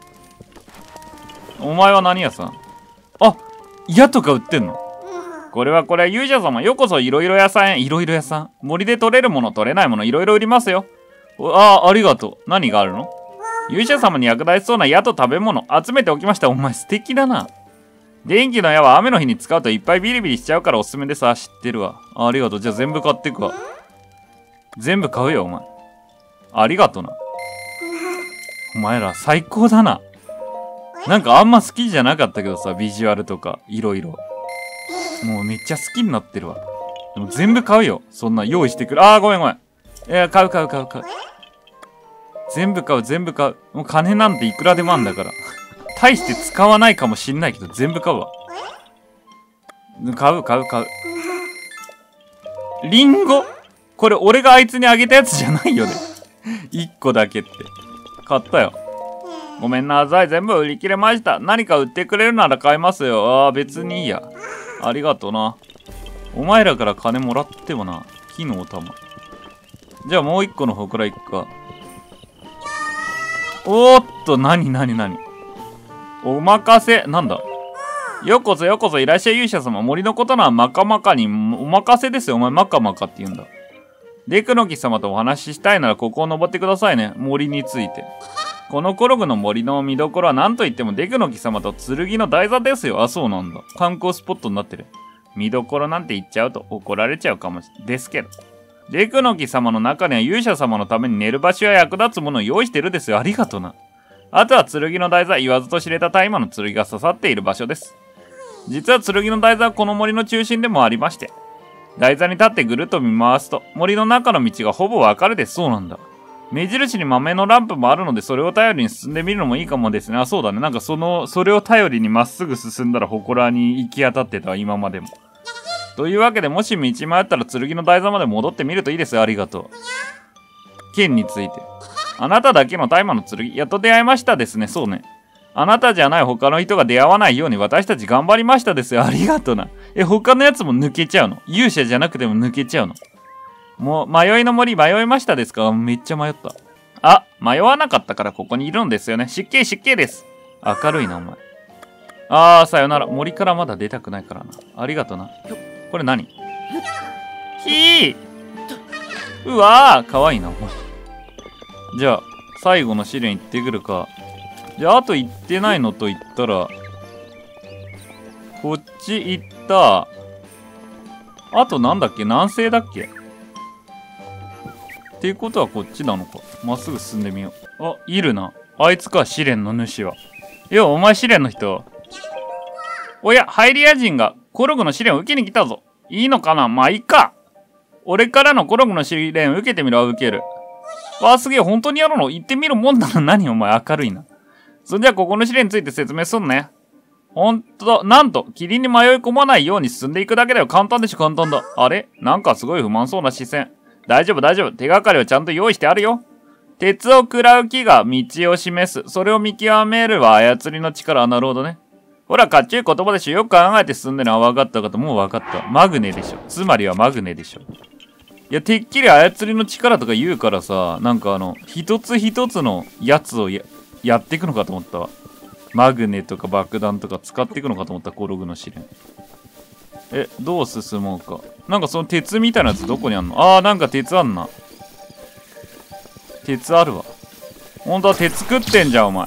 A: う。お前は何屋さん？あ、矢とか売ってんの？これはこれは勇者様、ようこそいろいろ屋さんへ。いろいろ屋さん。森で取れるもの取れないものいろいろ売りますよ。ああ、ありがとう。何があるの？勇者様に役立ちそうな矢と食べ物集めておきました。お前素敵だな。電気の矢は雨の日に使うといっぱいビリビリしちゃうからおすすめです。あ、知ってるわ。あ、ありがとう。じゃあ全部買ってくわ。全部買うよ、お前。ありがとな。お前ら最高だな。なんかあんま好きじゃなかったけどさ、ビジュアルとか、いろいろ。もうめっちゃ好きになってるわ。でも全部買うよ。そんな用意してくる。あー、ごめんごめん。いや、買う買う買う買う。全部買う、全部買う。もう金なんていくらでもあんだから。大して使わないかもしんないけど、全部買うわ。買う買う買う。リンゴ？これ俺があいつにあげたやつじゃないよね。一個だけって。買ったよ。ごめんなさい。全部売り切れました。何か売ってくれるなら買いますよ。ああ、別にいいや。ありがとな。お前らから金もらってもな。木のお玉。じゃあもう一個のほくら行くか。おーっと、なになになに。お任せ。なんだ。ようこそようこそいらっしゃい勇者様。森のことならまかまかにお任せですよ。お前まかまかって言うんだ。デクノキ様とお話ししたいならここを登ってくださいね。森について。このコログの森の見どころは何と言ってもデクノキ様と剣の台座ですよ。あ、そうなんだ。観光スポットになってる。見どころなんて言っちゃうと怒られちゃうかもしれないですけど。デクノキ様の中には勇者様のために寝る場所や役立つものを用意してるですよ。ありがとな。あとは剣の台座、言わずと知れた大麻の剣が刺さっている場所です。実は剣の台座はこの森の中心でもありまして、台座に立ってぐるっと見回すと森の中の道がほぼわかるです。そうなんだ。目印に豆のランプもあるので、それを頼りに進んでみるのもいいかもですね。あ、そうだね。なんかその、それを頼りにまっすぐ進んだら祠に行き当たってたわ、今までも。というわけで、もし道迷ったら剣の台座まで戻ってみるといいですよ。ありがとう。剣について。あなただけの大麻の剣、やっと出会いましたですね。そうね。あなたじゃない他の人が出会わないように私たち頑張りましたですよ。ありがとな。え、他のやつも抜けちゃうの？勇者じゃなくても抜けちゃうの？もう、迷いの森迷いましたですか？めっちゃ迷った。あ、迷わなかったからここにいるんですよね。失敬失敬です。明るいな、お前。あー、さよなら。森からまだ出たくないからな。ありがとな。これ何？ひー！うわー、かわいいな、お前。じゃあ、最後の試練行ってくるか。じゃあ、あと行ってないのと言ったら、こっち行った。あとなんだっけ？南西だっけ？っていうことはこっちなのか。まっすぐ進んでみよう。あ、いるな。あいつか、試練の主は。よ、お前試練の人。おや、ハイリア人がコログの試練を受けに来たぞ。いいのかな？まあ、いいか。俺からのコログの試練を受けてみろ。受ける。わあ、すげえ、本当にやるの？言ってみるもんなの？何お前、明るいな。それじゃあ、ここの試練について説明すんね。ほんとだ。なんと、霧に迷い込まないように進んでいくだけだよ。簡単でしょ、簡単だ。あれ？なんかすごい不満そうな視線。大丈夫、大丈夫。手がかりはちゃんと用意してあるよ。鉄を食らう木が道を示す。それを見極めるは操りの力。なるほどね。ほら、かっちゅう言葉でしょ。よく考えて進んでるのは分かった方、もう分かった。マグネでしょ。つまりはマグネでしょ。いや、てっきり操りの力とか言うからさ、なんかあの、一つ一つのやつをや、 やっていくのかと思ったわ。マグネとか爆弾とか使っていくのかと思った、コログの試練。え、どう進もうか。なんかその鉄みたいなやつどこにあんの？あー、なんか鉄あんな。鉄あるわ。ほんとは鉄食ってんじゃん、お前。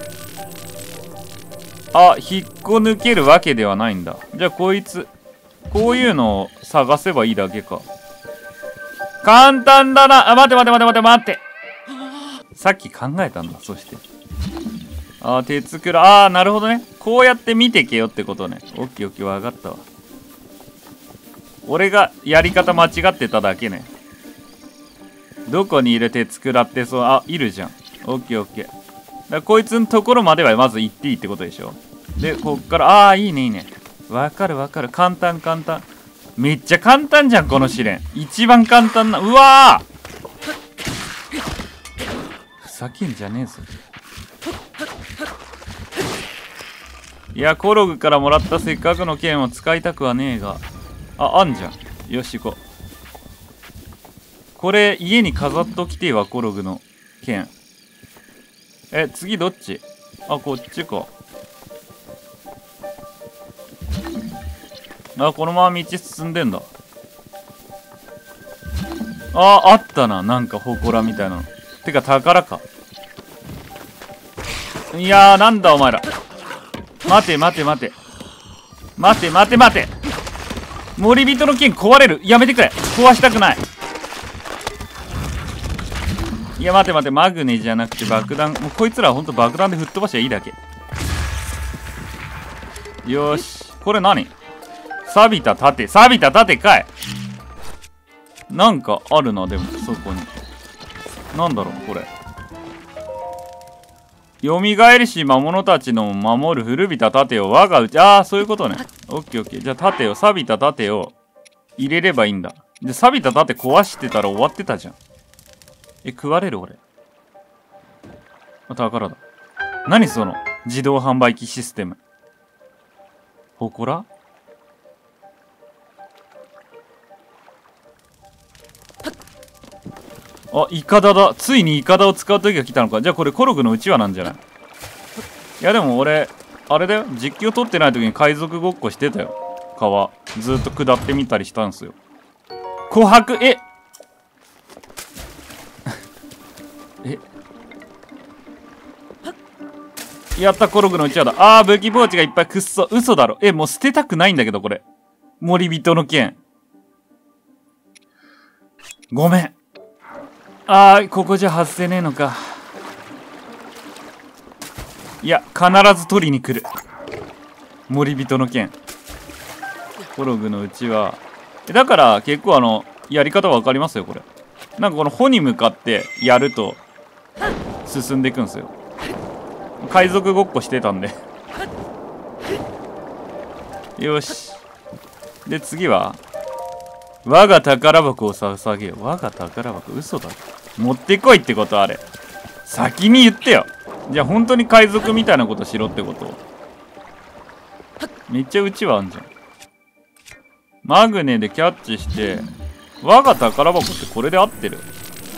A: あ、引っこ抜けるわけではないんだ。じゃあこいつ、こういうのを探せばいいだけか。簡単だな。あ、待て待て待て待て待って。さっき考えたんだ、そして。あー、鉄くら、あー、なるほどね。こうやって見てけよってことね。オッケーオッケー、わかったわ。俺がやり方間違ってただけね。どこにいる鉄くらってそう、あ、いるじゃん。オッケーオッケー。だからこいつのところまではまず行っていいってことでしょ。で、こっから、あー、いいねいいね。わかるわかる。簡単簡単。めっちゃ簡単じゃん、この試練。一番簡単な、うわー！ふざけんじゃねえぞ。いや、コログからもらったせっかくの剣を使いたくはねえが。あ、あんじゃん。よし、行こう。これ、家に飾っときてえわ、コログの剣。え、次どっち？あ、こっちか。あ、このまま道進んでんだ。あ、あったな。なんか、祠みたいなの。てか、宝か。いやー、なんだお前ら。待て待て待て。待て待て待て。森人の剣壊れる。やめてくれ。壊したくない。いや、待て待て。マグネじゃなくて爆弾。もうこいつらはほんと爆弾で吹っ飛ばしゃいいだけ。よし。これ何？錆びた盾。錆びた盾かい。なんかあるな、でも、そこに。なんだろう、これ。よみがえりし魔物たちの守る古びた盾を我がうち、ああ、そういうことね。オッケーオッケー。じゃあ盾を、錆びた盾を入れればいいんだ。で、錆びた盾壊してたら終わってたじゃん。え、食われる俺。あ、宝だ。何その自動販売機システム。祠？あ、イカダだ。ついにイカダを使う時が来たのか。じゃあこれコログのうちわなんじゃない？いやでも俺、あれだよ。実況撮ってない時に海賊ごっこしてたよ。川。ずっと下ってみたりしたんすよ。琥珀、ええやった、コログのうちわだ。あー、武器ポーチがいっぱい。くっそ。嘘だろ。え、もう捨てたくないんだけど、これ。森人の剣。ごめん。あー、ここじゃ外せねえのか。いや、必ず取りに来る。森人の剣。コログのうちわ。だから結構あの、やり方わかりますよ、これ。なんかこの穂に向かってやると、進んでいくんですよ。海賊ごっこしてたんで。よし。で、次は、我が宝箱を捧げよ。我が宝箱、嘘だろ。持ってこいってことあれ。先に言ってよ。じゃあ本当に海賊みたいなことしろってこと？めっちゃうちわあんじゃん。マグネでキャッチして、我が宝箱ってこれで合ってる？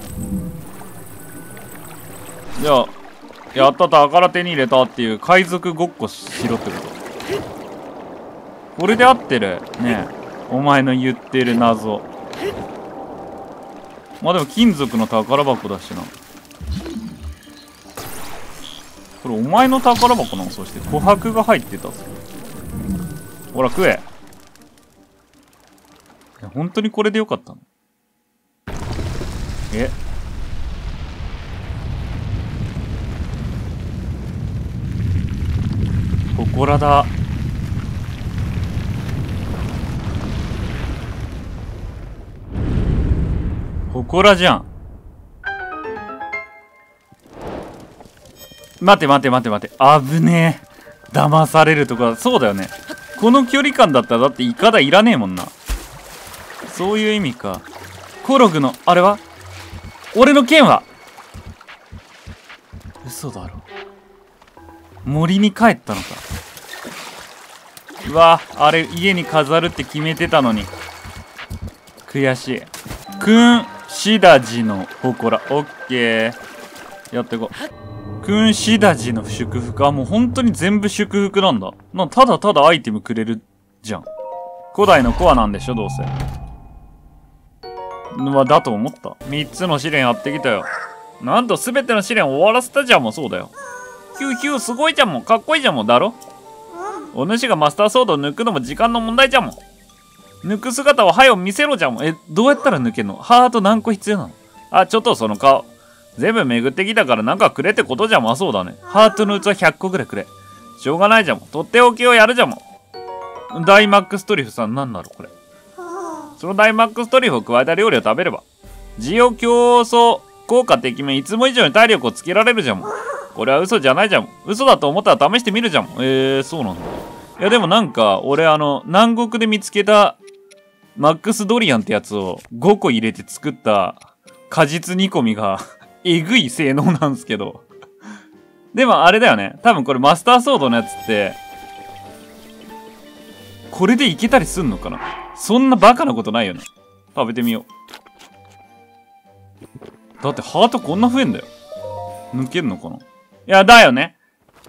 A: じゃあ、やった宝手に入れたっていう海賊ごっこしろってこと？これで合ってるねえ。お前の言ってる謎。まあでも金属の宝箱だしな。これお前の宝箱なの？そして琥珀が入ってたぞ。ほら食え。いや本当にこれでよかったの？え祠だ。祠じゃん。待て待て待て待て。危ねえ。騙されるとこだ。そうだよね。この距離感だったらだってイカダいらねえもんな。そういう意味か。コログの、あれは？俺の剣は？嘘だろ。森に帰ったのか。うわ、あれ家に飾るって決めてたのに。悔しい。くんしだじの祠。オッケー。やっていこう。 君しだじの祝福。あ、もう本当に全部祝福なんだ。な、ただただアイテムくれるじゃん。古代のコアなんでしょ、どうせ。まあ、だと思った。みっつの試練やってきたよ。なんと全ての試練を終わらせたじゃんもそうだよ。ヒューヒューすごいじゃんもん。かっこいいじゃんもん。だろ？お主がマスターソードを抜くのも時間の問題じゃんもん。抜く姿を早を見せろじゃんもん。え、どうやったら抜けんの？ハート何個必要なの？あ、ちょっとその顔。全部巡ってきたからなんかくれってことじゃん。まあそうだね。ハートの器ひゃっこぐらいくれ。しょうがないじゃんもん。とっておきをやるじゃんもん。ダイマックストリュフさんなんだろうこれ。そのダイマックストリュフを加えた料理を食べれば、ジオ競争効果てきめんいつも以上に体力をつけられるじゃんもん。これは嘘じゃないじゃんもん。嘘だと思ったら試してみるじゃんもん。えー、そうなんだ。いやでもなんか、俺あの、南国で見つけた、マックスドリアンってやつをごこ入れて作った果実煮込みが、えぐい性能なんですけど。でもあれだよね。多分これマスターソードのやつって、これでいけたりすんのかな？そんなバカなことないよね。食べてみよう。だってハートこんな増えんだよ。抜けんのかな？いや、だよね。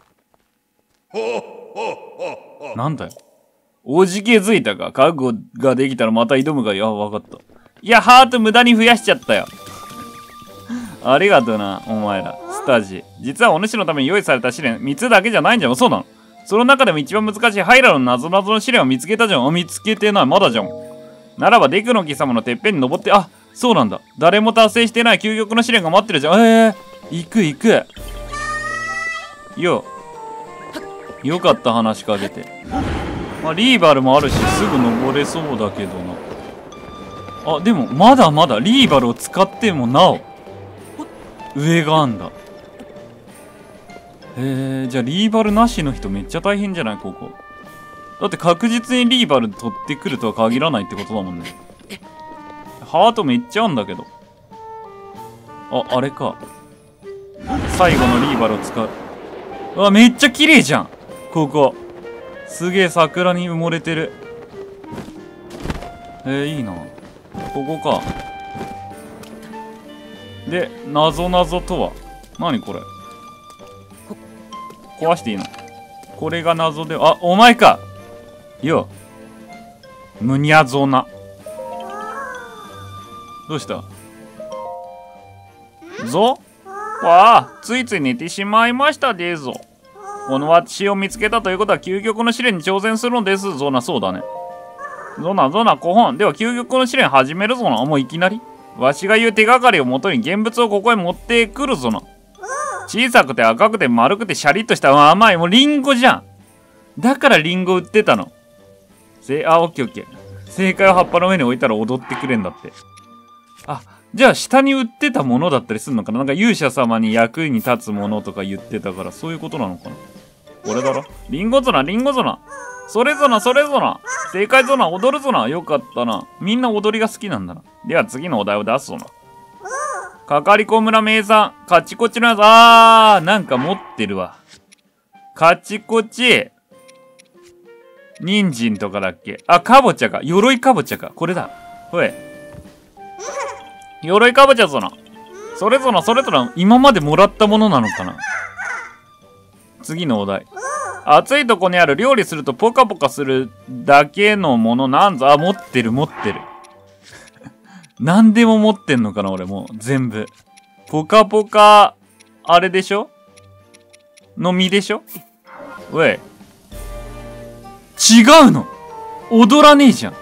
A: なんだよ。おじけづいたか？覚悟ができたらまた挑むがいい。あ、わかった。いや、ハート無駄に増やしちゃったよ。ありがとうな、お前ら。スタジ。実はお主のために用意された試練、みっつだけじゃないんじゃん。そうなの。その中でも一番難しいハイラの謎々の試練を見つけたじゃん。あ、見つけてない。まだじゃん。ならば、デクノキ様のてっぺんに登って、あ、そうなんだ。誰も達成してない究極の試練が待ってるじゃん。ええー、行く行く。よ。よかった、話しかけて。まあ、リーバルもあるし、すぐ登れそうだけどな。あ、でも、まだまだ、リーバルを使ってもなお、上があんだ。へえ、じゃあリーバルなしの人めっちゃ大変じゃないここ。だって確実にリーバル取ってくるとは限らないってことだもんね。ハートめっちゃあんだけど。あ、あれか。最後のリーバルを使う。うわ、めっちゃ綺麗じゃんここ。すげえ桜に埋もれてる。えー、いいな。ここか。で、なぞなぞとは何これ。壊していいの？これが謎で、あ、お前かよ。むにゃぞな。どうしたぞわあ、ついつい寝てしまいましたでぞ。この私を見つけたということは究極の試練に挑戦するのですぞな。そうだね。ぞなぞなこほん。では究極の試練始めるぞな。もういきなりわしが言う手がかりをもとに現物をここへ持ってくるぞな。小さくて赤くて丸くてシャリッとした甘い。もうリンゴじゃん。だからリンゴ売ってたの。せあ、オッケーオッケー。正解を葉っぱの上に置いたら踊ってくれんだって。あ、じゃあ下に売ってたものだったりするのかな。なんか勇者様に役に立つものとか言ってたからそういうことなのかな。これだろ。リンゴゾナ、リンゴゾナ。それぞな、それぞな。正解ゾナ、踊るぞな。よかったな。みんな踊りが好きなんだな。では次のお題を出すぞな。かかりこ村名産。カチコチのやつ。あー、なんか持ってるわ。カチコチ。人参とかだっけ。あ、かぼちゃか。鎧かぼちゃか。これだ。ほい。鎧かぼちゃぞな。それぞな、それぞな。今までもらったものなのかな。次のお題。暑いとこにある料理するとポカポカするだけのものなんぞ。あ、持ってる持ってる。何でも持ってんのかな俺もう全部。ポカポカ、あれでしょの実でしょおい。違うの踊らねえじゃん。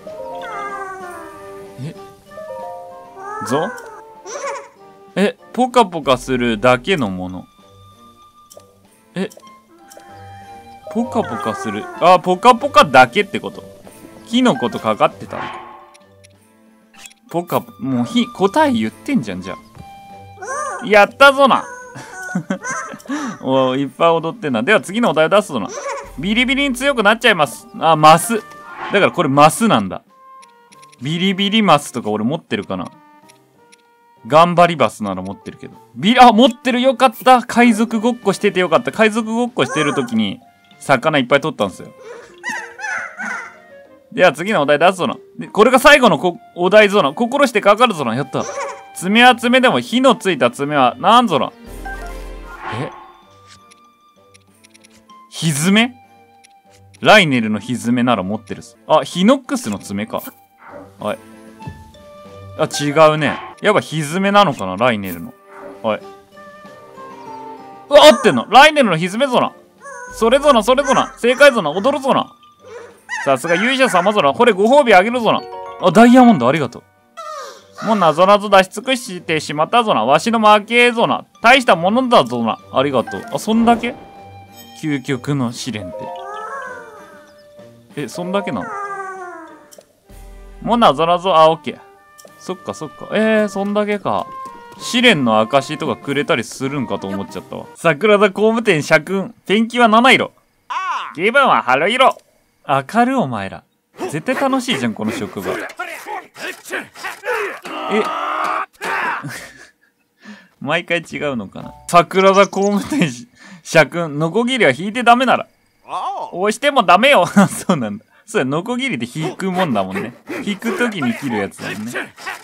A: えぞえ、ポカポカするだけのもの。えポカポカする。あ、ポカポカだけってこと。キノコとかかってたのか。ポカ、もうひ、答え言ってんじゃん、じゃあ。やったぞな。おいっぱい踊ってんな。では次のお題を出すぞな。ビリビリに強くなっちゃいます。あ、マス。だからこれマスなんだ。ビリビリマスとか俺持ってるかな。頑張りバスなら持ってるけど。ビリ、あ、持ってるよかった。海賊ごっこしててよかった。海賊ごっこしてるときに魚いっぱい取ったんですよ。では次のお題出すぞな。でこれが最後のこお題ぞな。心してかかるぞな。やった。爪は爪でも火のついた爪はなんぞな。 えひづめライネルのひづめなら持ってるっす。あ、ヒノックスの爪か。はい。あ、違うね。やっぱひづめなのかなライネルの。はい。うわ、合ってんのライネルのひづめぞな。それぞな、それぞな。正解ぞな。踊るぞな。さすが勇者様ぞな。これご褒美あげるぞな。あ、ダイヤモンドありがとう。もうなぞなぞ出し尽くしてしまったぞな。わしの負けぞな。大したものだぞな。ありがとう。あ、そんだけ究極の試練って。え、そんだけなのもうなぞなぞ、あ、オッケー。そっかそっか。えー、そんだけか。試練の証とかくれたりするんかと思っちゃったわ。桜田工務店社訓。ペンキは七色。気分は春色。明るお前ら。絶対楽しいじゃん、この職場。え毎回違うのかな。桜田工務店社訓。ノコギリは引いてダメなら。押してもダメよ。そうなんだ。そうや、ノコギリで引くもんだもんね。引くときに切るやつだもんね。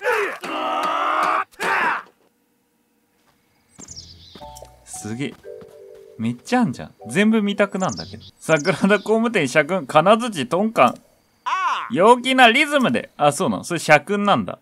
A: すげえ。めっちゃあんじゃん。全部見たくなんだけど。桜田工務店社訓、金槌トンカン。陽気なリズムで。あ、そうなの。それ社訓なんだ。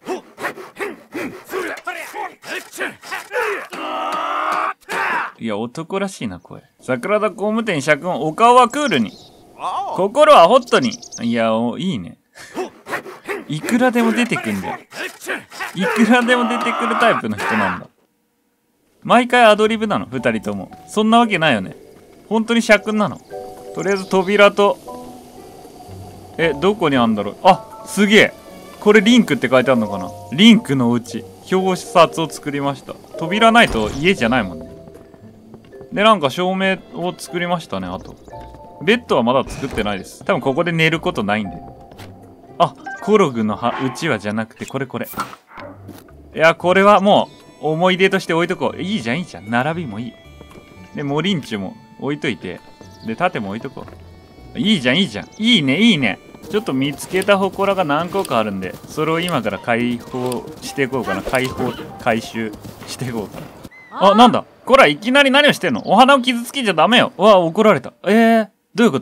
A: いや、男らしいな、声。桜田工務店社訓、お顔はクールに。心はホットに。いや、お、いいね。いくらでも出てくんだよ。いくらでも出てくるタイプの人なんだ。毎回アドリブなの二人とも。そんなわけないよね。本当に社訓なの。とりあえず扉と、え、どこにあんだろう。あ、すげえ。これリンクって書いてあるのかな。リンクのうち。表札を作りました。扉ないと家じゃないもんね。で、なんか照明を作りましたね、あと。ベッドはまだ作ってないです。多分ここで寝ることないんで。あ、コログのうちわじゃなくて、これこれ。いや、これはもう、思い出として置いとこう。いいじゃん、いいじゃん。並びもいい。で、モリンチュも置いといて。で、盾も置いとこう。いいじゃん、いいじゃん。いいね、いいね。ちょっと見つけた祠が何個かあるんで、それを今から解放していこうかな。解放、回収していこうかな。あ、なんだこら、いきなり何をしてんの。お花を傷つけちゃダメよ。うわ、怒られた。えー、どういうこと。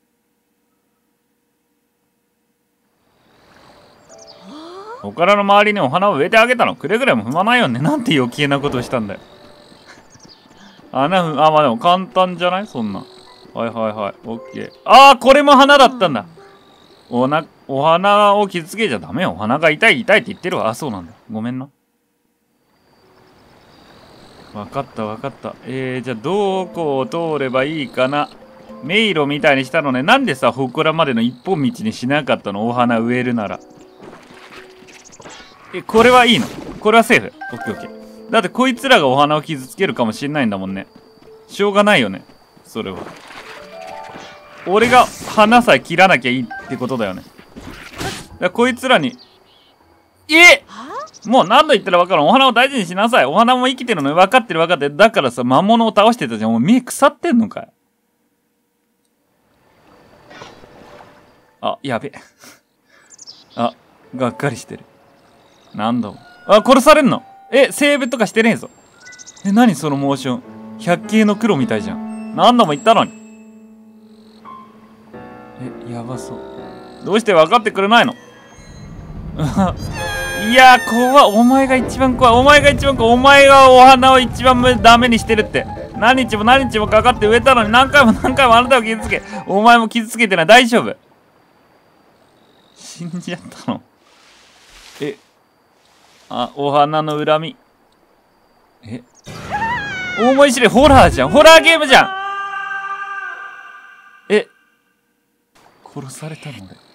A: おからの周りにお花を植えてあげたの。くれぐれも踏まないよね。なんて余計なことをしたんだよ。穴ふ、あ、まあでも簡単じゃないそんな。はいはいはい。オッケー。あー、これも花だったんだ。おな、お花を傷つけちゃダメよ。お花が痛い痛いって言ってるわ。あ、そうなんだ。ごめんな。わかったわかった。えー、じゃあどこを通ればいいかな。迷路みたいにしたのね。なんでさ、祠までの一本道にしなかったのお花植えるなら。え、これはいいの？これはセーフ。オッケーオッケー。だってこいつらがお花を傷つけるかもしんないんだもんね。しょうがないよね。それは。俺が花さえ切らなきゃいいってことだよね。だからこいつらに、えもう何度言ったら分かる。お花を大事にしなさい。お花も生きてるのに分かってる分かってる。だからさ、魔物を倒してたじゃん。もう目腐ってんのかい。あ、やべ。あ、がっかりしてる。なんだもん。あ、殺されんの？え、セーブとかしてねえぞ。え、何そのモーション。百景の黒みたいじゃん。何度も言ったのに。え、やばそう。どうして分かってくれないの？いやー、怖っ。お前が一番怖い。お前が一番怖い。お前がお花を一番ダメにしてるって。何日も何日もかかって植えたのに何回も何回もあなたを傷つけ。お前も傷つけてない。大丈夫。死んじゃったの？え、あ、お花の恨み。え、面白い。ホラーじゃん。ホラーゲームじゃん。え、殺されたの俺。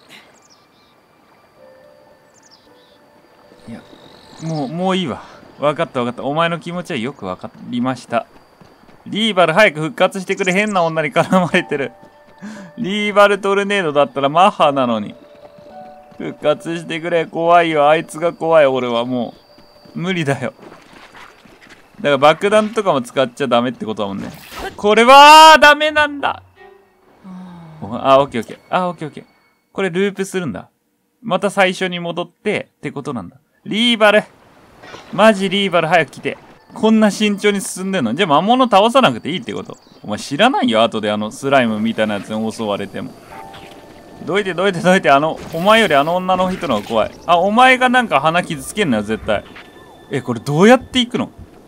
A: いや、もう、もういいわ。分かった分かった。お前の気持ちはよく分かりました。リーバル早く復活してくれ。変な女に絡まれてる。リーバルトルネードだったらマッハなのに。復活してくれ。怖いよ。あいつが怖い。俺はもう。無理だよ。だから爆弾とかも使っちゃダメってことだもんね。これはダメなんだ。あ、オッケーオッケー。あ、オッケーオッケー。これループするんだ。また最初に戻ってってことなんだ。リーバル。マジリーバル早く来て。 こんな慎重に進んでんの？じゃあ魔物倒さなくていいってこと？お前知らないよ、後であのスライムみたいなやつに襲われても。どいてどいてどいて、あの、お前よりあの女の人の方が怖い。あ、お前がなんか鼻傷つけんのよ、絶対。え、これどうやって行くの？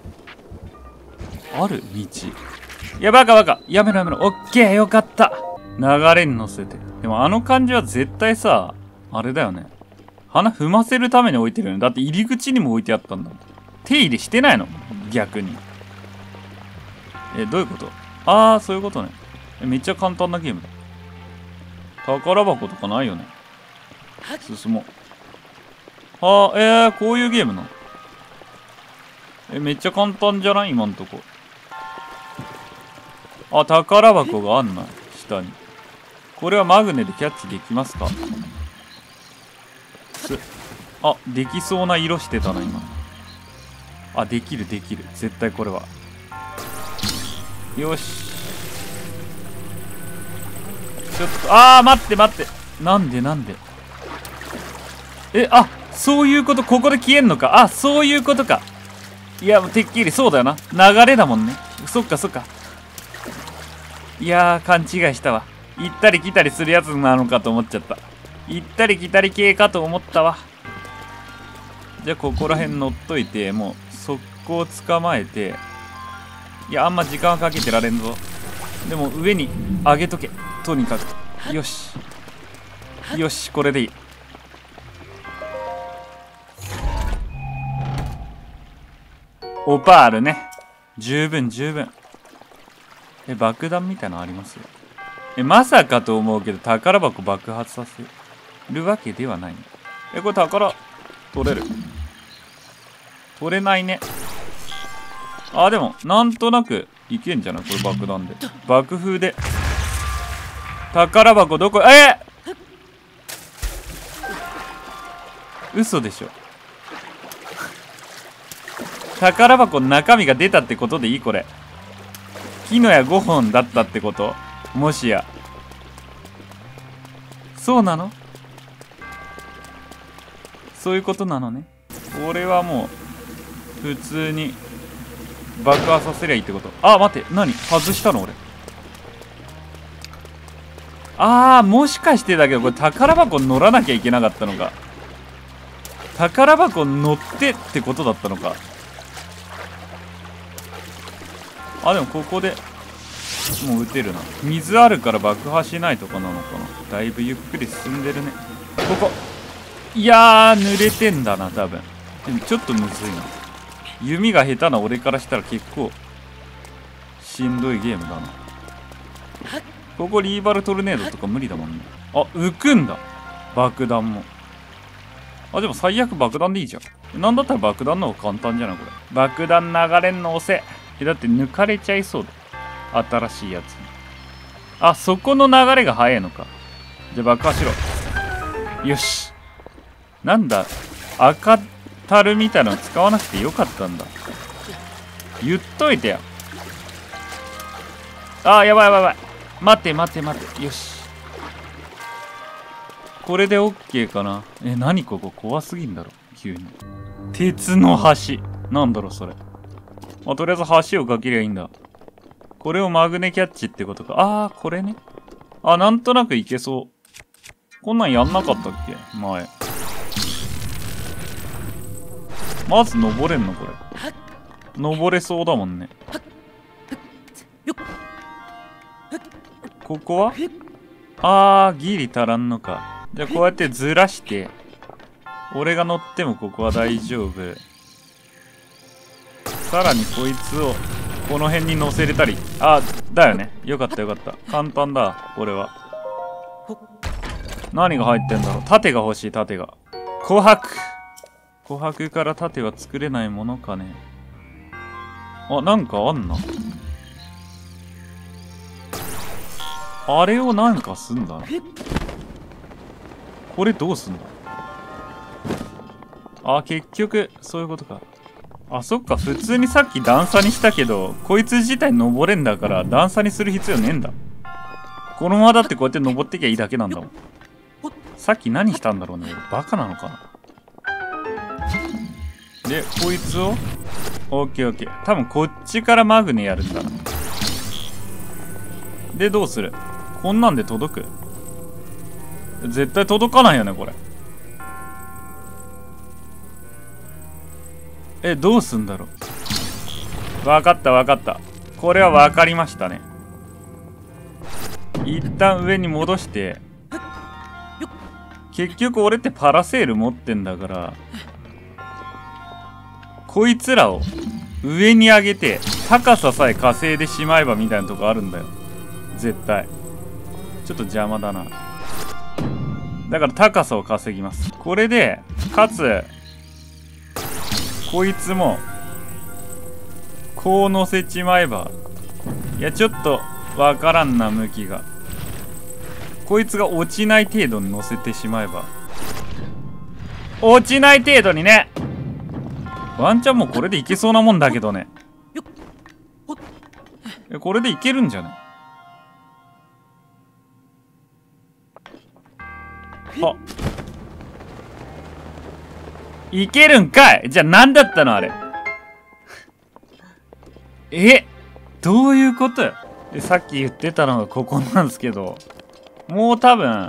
A: ある道。いや、バカバカ。やめろやめろ。オッケー、よかった。流れに乗せて。でもあの感じは絶対さ、あれだよね。鼻踏ませるために置いてるよね。だって入り口にも置いてあったんだもん。手入れしてないの？逆に。え、どういうこと？あー、そういうことね。え、めっちゃ簡単なゲームだ。宝箱とかないよね。進もう。あー、えー、こういうゲームなの？え、めっちゃ簡単じゃない？今んとこ。あ、宝箱があんな。下に。これはマグネでキャッチできますか？す。あ、できそうな色してたな、今。あ、できるできる。絶対これは。よし。ちょっと、あー、待って待って。なんでなんで。え、あ、そういうこと、ここで消えんのか。あ、そういうことか。いや、てっきりそうだよな。流れだもんね。そっかそっか。いやー、勘違いしたわ。行ったり来たりするやつなのかと思っちゃった。行ったり来たり系かと思ったわ。じゃあ、ここら辺乗っといて、もう、速攻捕まえて。いや、あんま時間はかけてられんぞ。でも、上に上げとけ。とにかく。よし。よし、これでいい。オパールね。十分十分。え、爆弾みたいなのありますよ。え、まさかと思うけど、宝箱爆発させるわけではないね。え、これ宝、取れる？取れないね。あ、でも、なんとなく、いけんじゃない？これ爆弾で。爆風で。宝箱どこ？えー、嘘でしょ。宝箱の中身が出たってことでいい？これ。木の矢ごほんだったってこと？もしや。そうなの？そういうことなのね。俺はもう、普通に爆破させりゃいいってこと。あ、待って。何？外したの俺。あー、もしかしてだけど、これ宝箱乗らなきゃいけなかったのか。宝箱乗ってってことだったのか。あ、でもここでもう撃てるな。水あるから爆破しないとかなのかな。だいぶゆっくり進んでるね。ここ。いやー、濡れてんだな、多分。でもちょっとむずいな。弓が下手な俺からしたら結構しんどいゲームだな。ここリーバルトルネードとか無理だもんね。あ、浮くんだ。爆弾も。あ、でも最悪爆弾でいいじゃん。なんだったら爆弾の方が簡単じゃないこれ。爆弾流れんの押せ。え、だって抜かれちゃいそうだ。新しいやつに。あ、そこの流れが早いのか。じゃあ爆破しろ。よし。なんだ、赤タルみたいなの使わなくてよかったんだ。言っといてよ。あー、やばいやばいやばい。待って待って待って。よし。これで OK かな。え、何ここ怖すぎんだろ。急に。鉄の橋。なんだろそれ。まあ、とりあえず橋をかけりゃいいんだ。これをマグネキャッチってことか。あー、これね。あ、なんとなくいけそう。こんなんやんなかったっけ前。まず登れんのこれ。登れそうだもんね。ここはあー、ギリ足らんのか。じゃあこうやってずらして、俺が乗ってもここは大丈夫。さらにこいつをこの辺に乗せれたり。あ、だよね。よかったよかった。簡単だ、これは。何が入ってんだろう。盾が欲しい、盾が。琥珀。琥珀から盾は作れないものかね。あ、なんかあんな。あれをなんかすんだな。これどうすんだ。あ、結局、そういうことか。あ、そっか。普通にさっき段差にしたけど、こいつ自体登れんだから段差にする必要ねえんだ。このままだってこうやって登ってきゃいいだけなんだもん。さっき何したんだろうね。バカなのかな。で、こいつを、 オッケーオッケー。多分こっちからマグネやるんだな。で、どうする？こんなんで届く？絶対届かないよね、これ。え、どうすんだろう。わかったわかった。これはわかりましたね。一旦上に戻して、結局俺ってパラセール持ってんだから、こいつらを上に上げて高ささえ稼いでしまえばみたいなとこあるんだよ。絶対。ちょっと邪魔だな。だから高さを稼ぎます。これで、かつ、こいつも、こう乗せちまえば。いや、ちょっとわからんな、向きが。こいつが落ちない程度に乗せてしまえば。落ちない程度にね。ワンチャンもうこれでいけそうなもんだけどね。え、これでいけるんじゃね？あ、いけるんかい。じゃあ何だったのあれ。え、どういうことよ。で、さっき言ってたのがここなんですけど、もう多分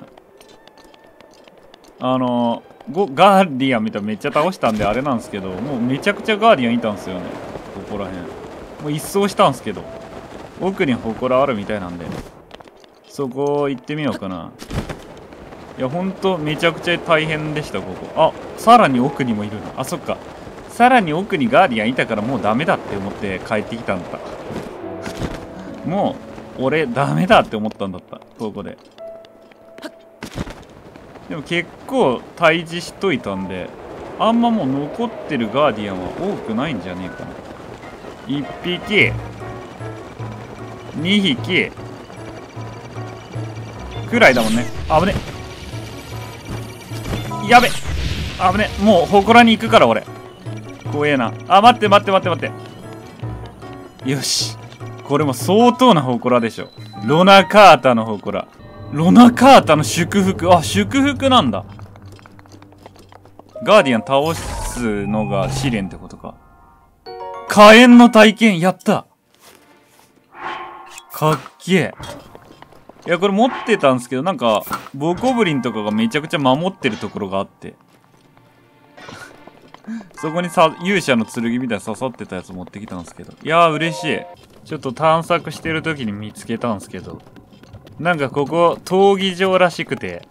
A: あのゴガーディアンみたいなめっちゃ倒したんであれなんですけど、もうめちゃくちゃガーディアンいたんですよね。ここらへんもう一掃したんですけど、奥に祠あるみたいなんで、そこ行ってみようかな。いや、ほんとめちゃくちゃ大変でした、ここ。あ、さらに奥にもいるの。あ、そっか。さらに奥にガーディアンいたからもうダメだって思って帰ってきたんだった。もう、俺ダメだって思ったんだった、ここで。でも結構退治しといたんで、あんまもう残ってるガーディアンは多くないんじゃねえかな。いっぴき、にひき、くらいだもんね。危ね。やべ。危ね。もう祠に行くから俺。怖えな。あ、待って待って待って待って。よし。これも相当な祠でしょ。ロナカータの祠。ロナカータの祝福。あ、祝福なんだ。ガーディアン倒すのが試練ってことか。火炎の体験やった。かっけえ。いや、これ持ってたんですけど、なんか、ボコブリンとかがめちゃくちゃ守ってるところがあって。そこにさ、勇者の剣みたいな刺さってたやつ持ってきたんですけど。いやー、嬉しい。ちょっと探索してる時に見つけたんですけど。なんかここ、闘技場らしくて。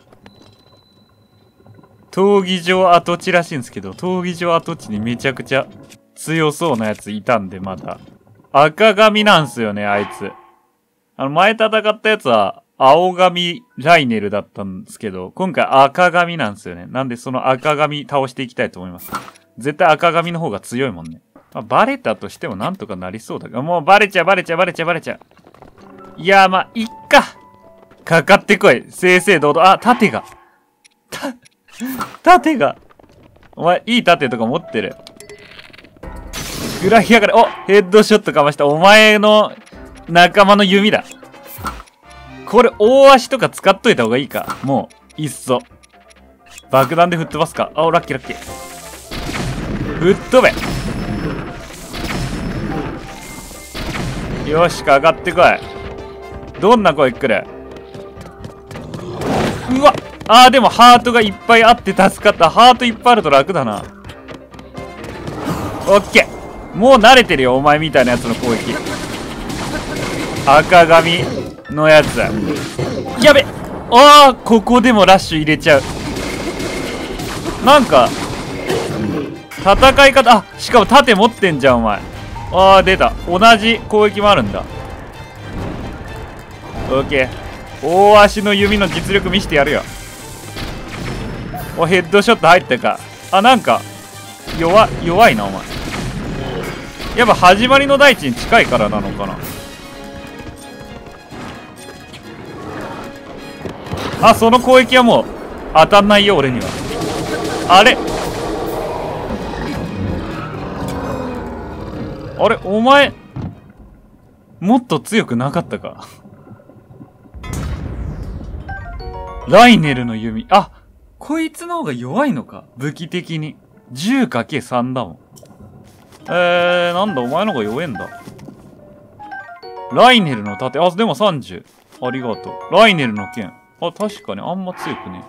A: 闘技場跡地らしいんですけど、闘技場跡地にめちゃくちゃ強そうなやついたんで、また。赤髪なんすよね、あいつ。あの、前戦ったやつは、青髪ライネルだったんですけど、今回赤髪なんですよね。なんでその赤髪倒していきたいと思います。絶対赤髪の方が強いもんね。まあ、バレたとしてもなんとかなりそうだが、もうバレちゃうバレちゃうバレちゃうバレちゃう。いや、まあ、いっか。かかってこい。正々堂々。あ、盾が。た、盾が。お前、いい盾とか持ってる。グラヒアから、お、ヘッドショットかました。お前の仲間の弓だ。これ、大足とか使っといた方がいいか。もう、いっそ。爆弾で吹っ飛ばすか。あ、ラッキーラッキー。吹っ飛べ。よし、かかってこい。どんな声来る？うわっ、あーでもハートがいっぱいあって助かった。ハートいっぱいあると楽だな。オッケー。もう慣れてるよ、お前みたいなやつの攻撃。赤髪のやつ。やべ。ああ、ここでもラッシュ入れちゃう。なんか戦い方、あ、しかも盾持ってんじゃんお前。ああ、出た。同じ攻撃もあるんだ。オッケー。大足の弓の実力見せてやるよ。お、ヘッドショット入ったか。あ、なんか弱弱いなお前。やっぱ始まりの大地に近いからなのかな。あ、その攻撃はもう当たんないよ俺には。あれあれお前もっと強くなかったか。ライネルの弓。あ、こいつの方が弱いのか。武器的に じゅうかけるさん だもん。 えー、なんだ、お前の方が弱えんだ。ライネルの盾。あ、でもさんじゅう。ありがとう。ライネルの剣。あ、確かにあんま強くね。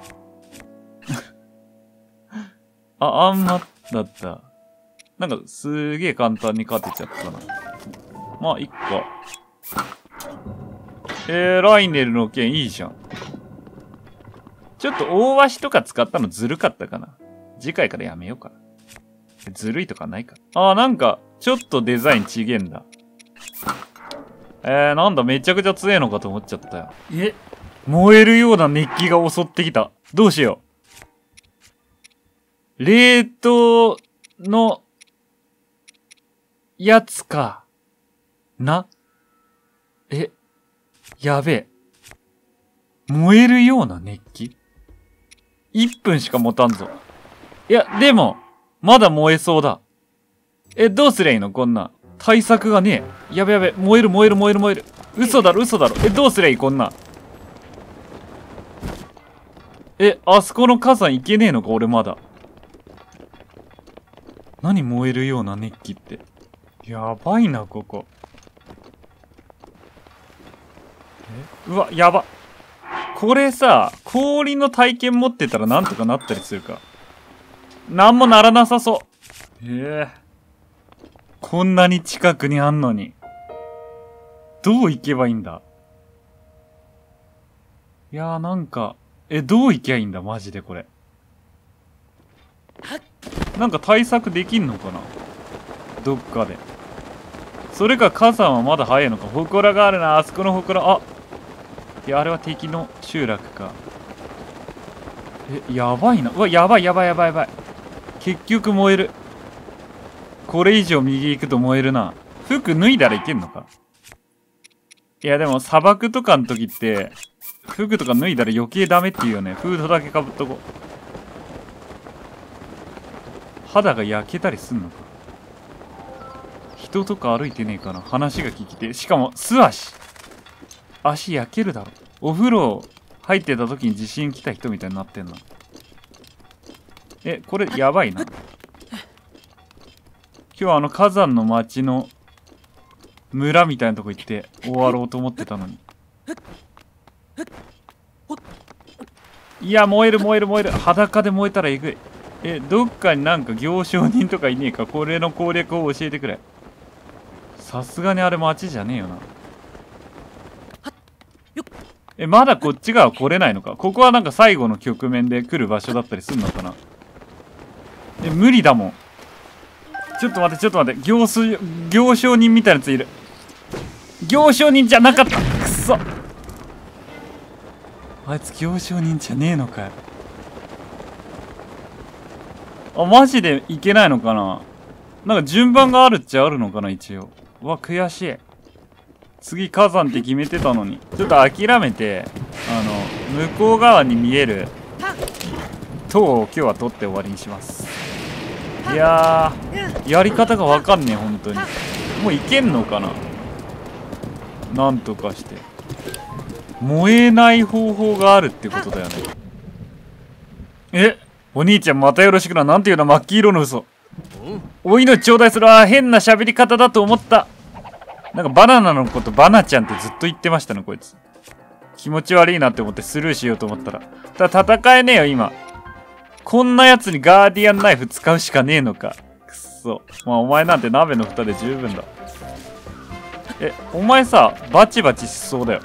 A: あ、あんまだった。なんか、すげえ簡単に勝てちゃったな。まあ、いっか。えー、ライネルの剣いいじゃん。ちょっと大足とか使ったのずるかったかな。次回からやめようかな。ずるいとかないか。あー、なんか、ちょっとデザインちげえんだ。えー、なんだ、めちゃくちゃ強えのかと思っちゃったよ。え、燃えるような熱気が襲ってきた。どうしよう。冷凍の、やつか。な。え、やべえ。燃えるような熱気 ?いっ 分しか持たんぞ。いや、でも、まだ燃えそうだ。え、どうすりゃいいのこんな。対策がねえ。やべやべ、燃える燃える燃える燃える。嘘だろ嘘だろ。え、どうすりゃいいこんな。え、あそこの火山行けねえのか俺まだ。何燃えるような熱気って。やばいな、ここ。え、うわ、やば。これさ、氷の体験持ってたらなんとかなったりするか。なんもならなさそう。ええ。こんなに近くにあんのに。どう行けばいいんだ。いやーなんか、え、どう行きゃいいんだマジでこれ。なんか対策できんのかなどっかで。それか火山はまだ早いのか。祠があるな。あそこの祠。あ、いや、あれは敵の集落か。え、やばいな。うわ、やばいやばいやばいやばい。結局燃える。これ以上右行くと燃えるな。服脱いだらいけんのか。いやでも砂漠とかの時って、服とか脱いだら余計ダメって言うよね。フードだけかぶっとこう。肌が焼けたりすんのか。人とか歩いてねえかな。話が聞きて。しかも素足。足焼けるだろ。お風呂入ってた時に地震来た人みたいになってんな。え、これやばいな。今日あの火山の町の村みたいなとこ行って終わろうと思ってたのに。いや、燃える燃える燃える。裸で燃えたらえぐい。え、どっかになんか行商人とかいねえか。これの攻略を教えてくれ。さすがにあれ町じゃねえよな。え、まだこっち側来れないのか。ここはなんか最後の局面で来る場所だったりすんのかな。え、無理だもん。ちょっと待って、ちょっと待って。行数、行商人みたいなやついる。行商人じゃなかった。くそ。あいつ行商人じゃねえのかよ。あ、マジでいけないのかな。なんか順番があるっちゃあるのかな、一応。うわ、悔しい。次火山って決めてたのに。ちょっと諦めて、あの、向こう側に見える塔を今日は取って終わりにします。いやー、やり方がわかんねえ、ほんとに。もういけんのかな。なんとかして。燃えない方法があるってことだよね。え、お兄ちゃんまたよろしくな。なんていうの、真っ黄色の嘘。お命頂戴する。あー、変な喋り方だと思った。なんかバナナのことバナちゃんってずっと言ってましたね、こいつ。気持ち悪いなって思ってスルーしようと思ったら。ただ戦えねえよ、今。こんなやつにガーディアンナイフ使うしかねえのか。くっそ。まあお前なんて鍋の蓋で十分だ。え、お前さ、バチバチしそうだよ。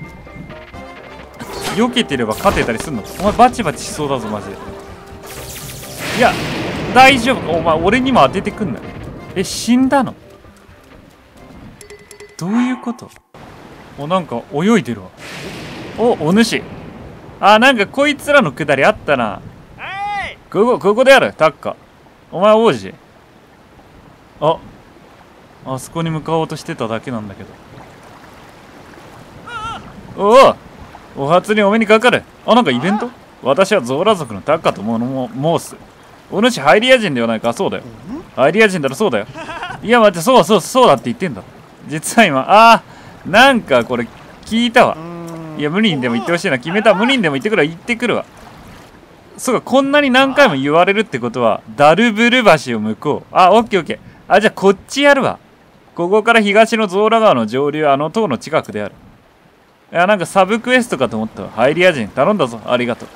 A: 避けてれば勝てたりすんのか。お前バチバチしそうだぞ、マジで。いや、大丈夫か。お前俺にも当ててくんなよ。え、死んだの？どういうこと？お、なんか泳いでるわ。お、お主。あ、なんかこいつらのくだりあったな。ここ、ここである、タッカ。お前王子。あ、あそこに向かおうとしてただけなんだけど。おお、お初にお目にかかる。あ、なんかイベント？私はゾーラ族のタッカとも申す。お主ハイリア人ではないか。そうだよ。ハイリア人だろ。そうだよ。いや待って、そうそうそうだって言ってんだ。実は今、あー、なんかこれ聞いたわ。いや無理にでも言ってほしいな。決めた。無理にでも言ってくるわ。言ってくるわ。そうか、こんなに何回も言われるってことはダルブル橋を向こう。あ、オッケーオッケー。 あ、じゃあこっちやるわ。ここから東のゾーラ川の上流、あの塔の近くである。いや、なんかサブクエストかと思ったわ。ハイリア人、頼んだぞ。ありがとう。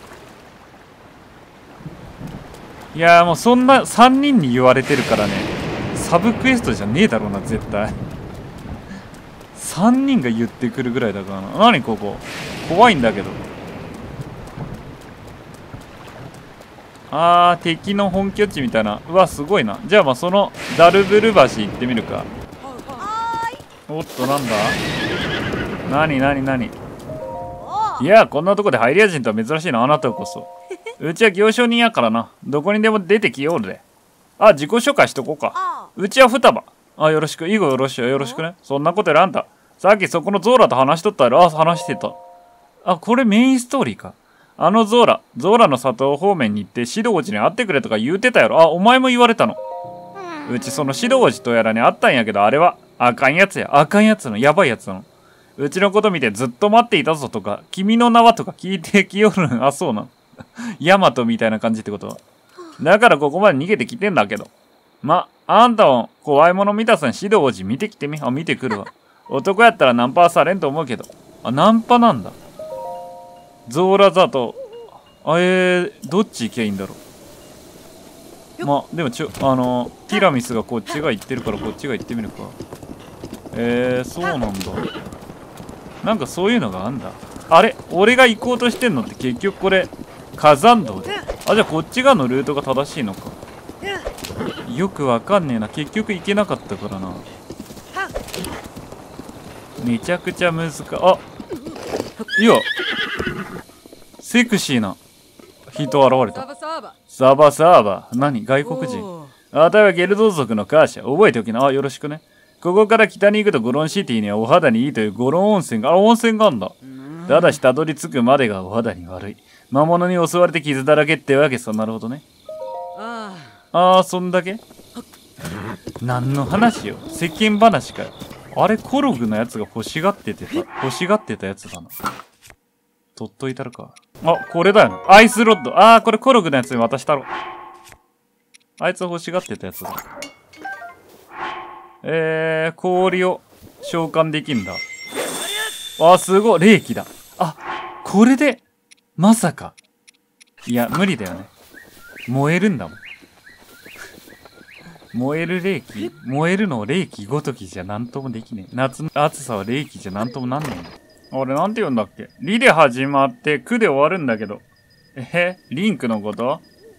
A: いやーもうそんなさんにんに言われてるからね。サブクエストじゃねえだろうな、絶対。さんにんが言ってくるぐらいだからな。何ここ。怖いんだけど。あー、敵の本拠地みたいな。うわ、すごいな。じゃあまあそのダルブル橋行ってみるか。おっと、なんだなになになに。いや、こんなとこでハイリア人とは珍しいな、あなたこそ。うちは行商人やからな。どこにでも出てきようで。あ、自己紹介しとこうか。うちは双葉。あ、よろしく。以後よろしくよろしくね。そんなことよりあんた。さっきそこのゾーラと話しとったやろ。あ、話してた。あ、これメインストーリーか。あのゾーラ、ゾーラの里方面に行ってシドウジに会ってくれとか言うてたやろ。あ、お前も言われたの。うちそのシドウジとやらに会ったんやけど、あれはあかんやつや。あかんやつの。やばいやつなの。うちのこと見てずっと待っていたぞとか、君の名はとか聞いてきよるん。あ、そうな。ヤマトみたいな感じってことは。だからここまで逃げてきてんだけど。ま、あんたも怖いもの見たさにシドウジ見てきてみ。あ、見てくるわ。男やったらナンパはされんと思うけど。あ、ナンパなんだ。ゾーラザと、あ、えー、どっち行けばいいんだろう。まあ、でもちょ、あの、ティラミスがこっちが行ってるからこっちが行ってみるか。えー、そうなんだ。なんかそういうのがあんだ。あれ俺が行こうとしてんのって結局これ、火山道で。あ、じゃあこっち側のルートが正しいのか。よくわかんねえな。結局行けなかったからな。めちゃくちゃ難か、あ、いや、セクシーな人現れた。サバサーバ。何外国人。あたいはゲルド族のカーシャ。覚えておきな。あ、よろしくね。ここから北に行くとゴロンシティにはお肌にいいというゴロン温泉が、あ、温泉があんだ。ただし、たどり着くまでがお肌に悪い。魔物に襲われて傷だらけってわけさ。なるほどね。ああ、そんだけ何の話よ。世間話かよ。あれ、コログのやつが欲しがっててた。欲しがってたやつだな。取っといたるか。あ、これだよな。アイスロッド。ああ、これコログのやつに渡したろ。あいつ欲しがってたやつだ。えー、氷を召喚できんだ。あ、すごい。霊気だ。あ、これで、まさか。いや、無理だよね。燃えるんだもん。燃える霊気、燃えるのを霊気ごときじゃなんともできねえ。夏の暑さは霊気じゃなんともなんねえんだ。あれ、なんて言うんだっけ。リで始まって、クで終わるんだけど。えリンクのこと？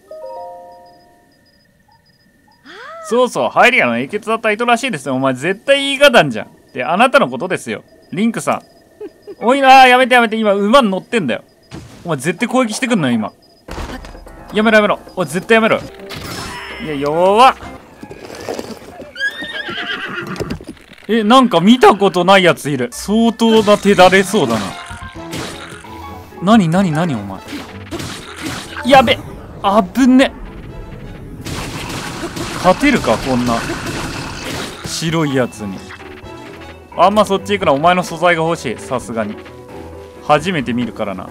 A: そうそう、ハイリアの英傑だった人らしいですよ。お前絶対言い方んじゃん。で、あなたのことですよ。リンクさん。おいなー、やめてやめて、今馬に乗ってんだよ。お前絶対攻撃してくんのよ、今。やめろやめろ。おい、絶対やめろ。いや、弱っ。え、なんか見たことないやついる。相当な手だれそうだな。なになになにお前。やべ、あぶね。勝てるかこんな白いやつに。あんまそっち行くな。お前の素材が欲しい。さすがに初めて見るからな。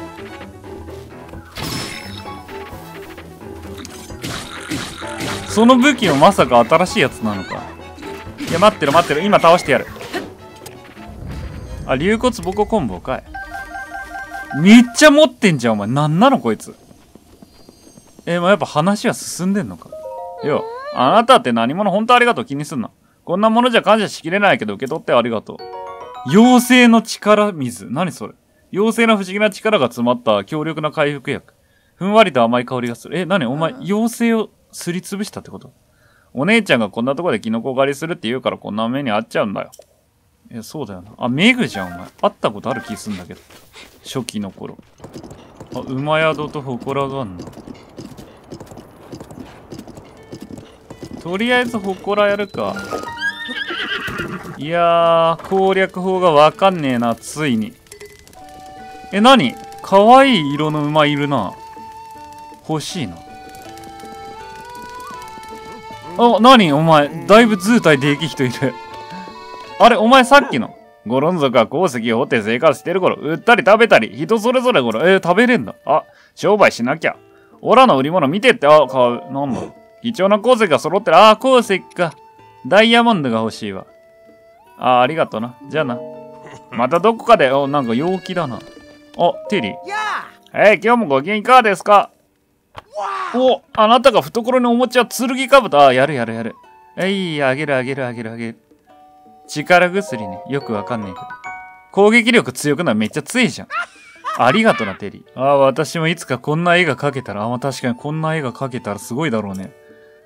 A: その武器もまさか新しいやつなのか。いや、待ってろ待ってろ。今倒してやる。あ、竜骨ボココンボかい。めっちゃ持ってんじゃんお前。なんなのこいつ。えー、まあ、やっぱ話は進んでんのか。よ、あなたって何者？本当ありがとう。気にすんな。こんなものじゃ感謝しきれないけど受け取ってありがとう。妖精の力水。何それ。妖精の不思議な力が詰まった強力な回復薬。ふんわりと甘い香りがする。え、何お前、妖精をすりつぶしたってこと？お姉ちゃんがこんなとこでキノコ狩りするって言うからこんな目に遭っちゃうんだよ。え、そうだよな。あ、メグじゃんお前。会ったことある気すんだけど。初期の頃。あ、馬宿と祠があんの。とりあえず祠やるか。いやー、攻略法がわかんねえな、ついに。え、なに？かわいい色の馬いるな。欲しいな。あ、なにお前、だいぶ図体でき人いる。あれ、お前さっきの。ゴロン族は鉱石を掘って生活してる頃、売ったり食べたり、人それぞれ頃、えー、食べれんだ。あ、商売しなきゃ。オラの売り物見てって、あ、買う。なんだ。貴重な鉱石が揃ってる。あー、鉱石か。 ダイヤモンドが欲しいわ。あー、ありがとな。じゃあな。またどこかで、お、なんか陽気だな。お、テリー。えー、今日もご機嫌いかがですか？お、あなたが懐にお持ちは剣かぶと。あ、やるやるやる。えい、あげるあげるあげるあげる。力薬ね。よくわかんねえけど。攻撃力強くなるめっちゃ強いじゃん。ありがとな、テリー。ああ、私もいつかこんな絵が描けたら、あ、まあ、確かにこんな絵が描けたらすごいだろうね。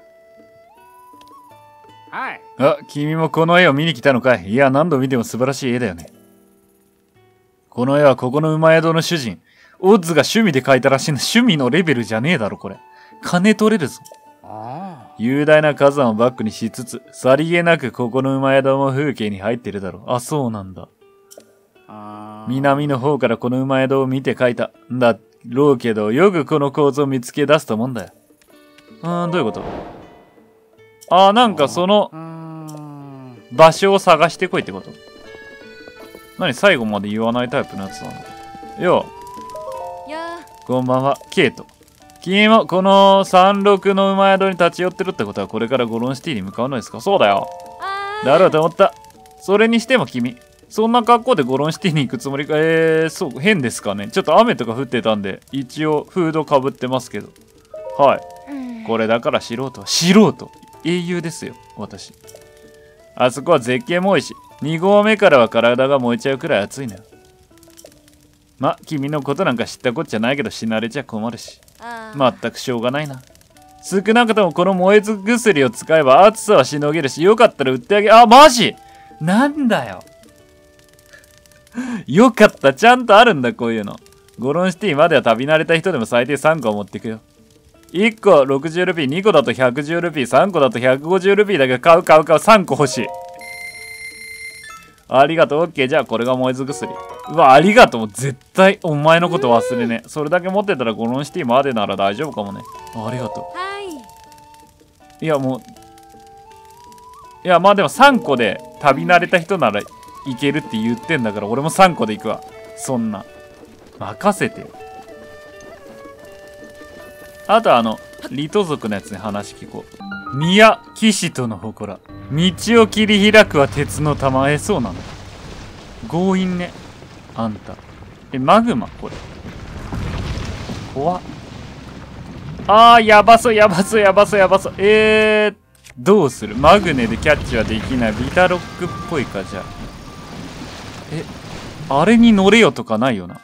A: はい。あ、君もこの絵を見に来たのかい？いや、何度見ても素晴らしい絵だよね。この絵はここの馬宿の主人。オッズが趣味で描いたらしいの。趣味のレベルじゃねえだろ、これ。金取れるぞ。ああ。雄大な火山をバックにしつつ、さりげなくここの馬宿も風景に入ってるだろう。あ、そうなんだ。あ、南の方からこの馬宿を見て描いたんだろうけど、よくこの構造を見つけ出すと思うんだよ。うーん、どういうこと？ああ、なんかその場所を探してこいってこと？何最後まで言わないタイプのやつなの？よう。こんばんは、ケイト。君もこのさんろくの馬宿に立ち寄ってるってことはこれからゴロンシティに向かうのですか？そうだよ。だろうと思った。それにしても君、そんな格好でゴロンシティに行くつもりか？えー、そう、変ですかね。ちょっと雨とか降ってたんで、一応フードかぶってますけど。はい。これだから素人は、素人英雄ですよ、私。あそこは絶景も多いし、に合目からは体が燃えちゃうくらい暑いのよ。ま、君のことなんか知ったこっちゃないけど死なれちゃ困るし。まったくしょうがないな。少なくともこの燃えず薬を使えば暑さはしのげるし、よかったら売ってあげ、あ、マジ？なんだよ。よかった、ちゃんとあるんだ、こういうの。ゴロンシティまでは旅慣れた人でも最低さんこは持ってくよ。いっころくじゅうルピー、にこだとひゃくじゅうルピー、さんこだとひゃくごじゅうルピーだけど買う買う買う、さんこ欲しい。ありがとう、オッケー。じゃあこれが燃えず薬。うわ、ありがとう。絶対お前のこと忘れねえ。それだけ持ってたらゴロンシティまでなら大丈夫かもね。ありがとう。はい。いや、もう。いや、まあでもさんこで旅慣れた人ならいけるって言ってんだから、俺もさんこで行くわ。そんな。任せてよ。あとあの、リト族のやつに話聞こう。宮騎士との祠。道を切り開くは鉄の玉。え、そうなの？強引ね。あんた。え、マグマこれ。怖っ。あー、やばそう、やばそう、やばそう、やばそう。えー、どうする？マグネでキャッチはできない。ビタロックっぽいか、じゃあ。え、あれに乗れよとかないよな。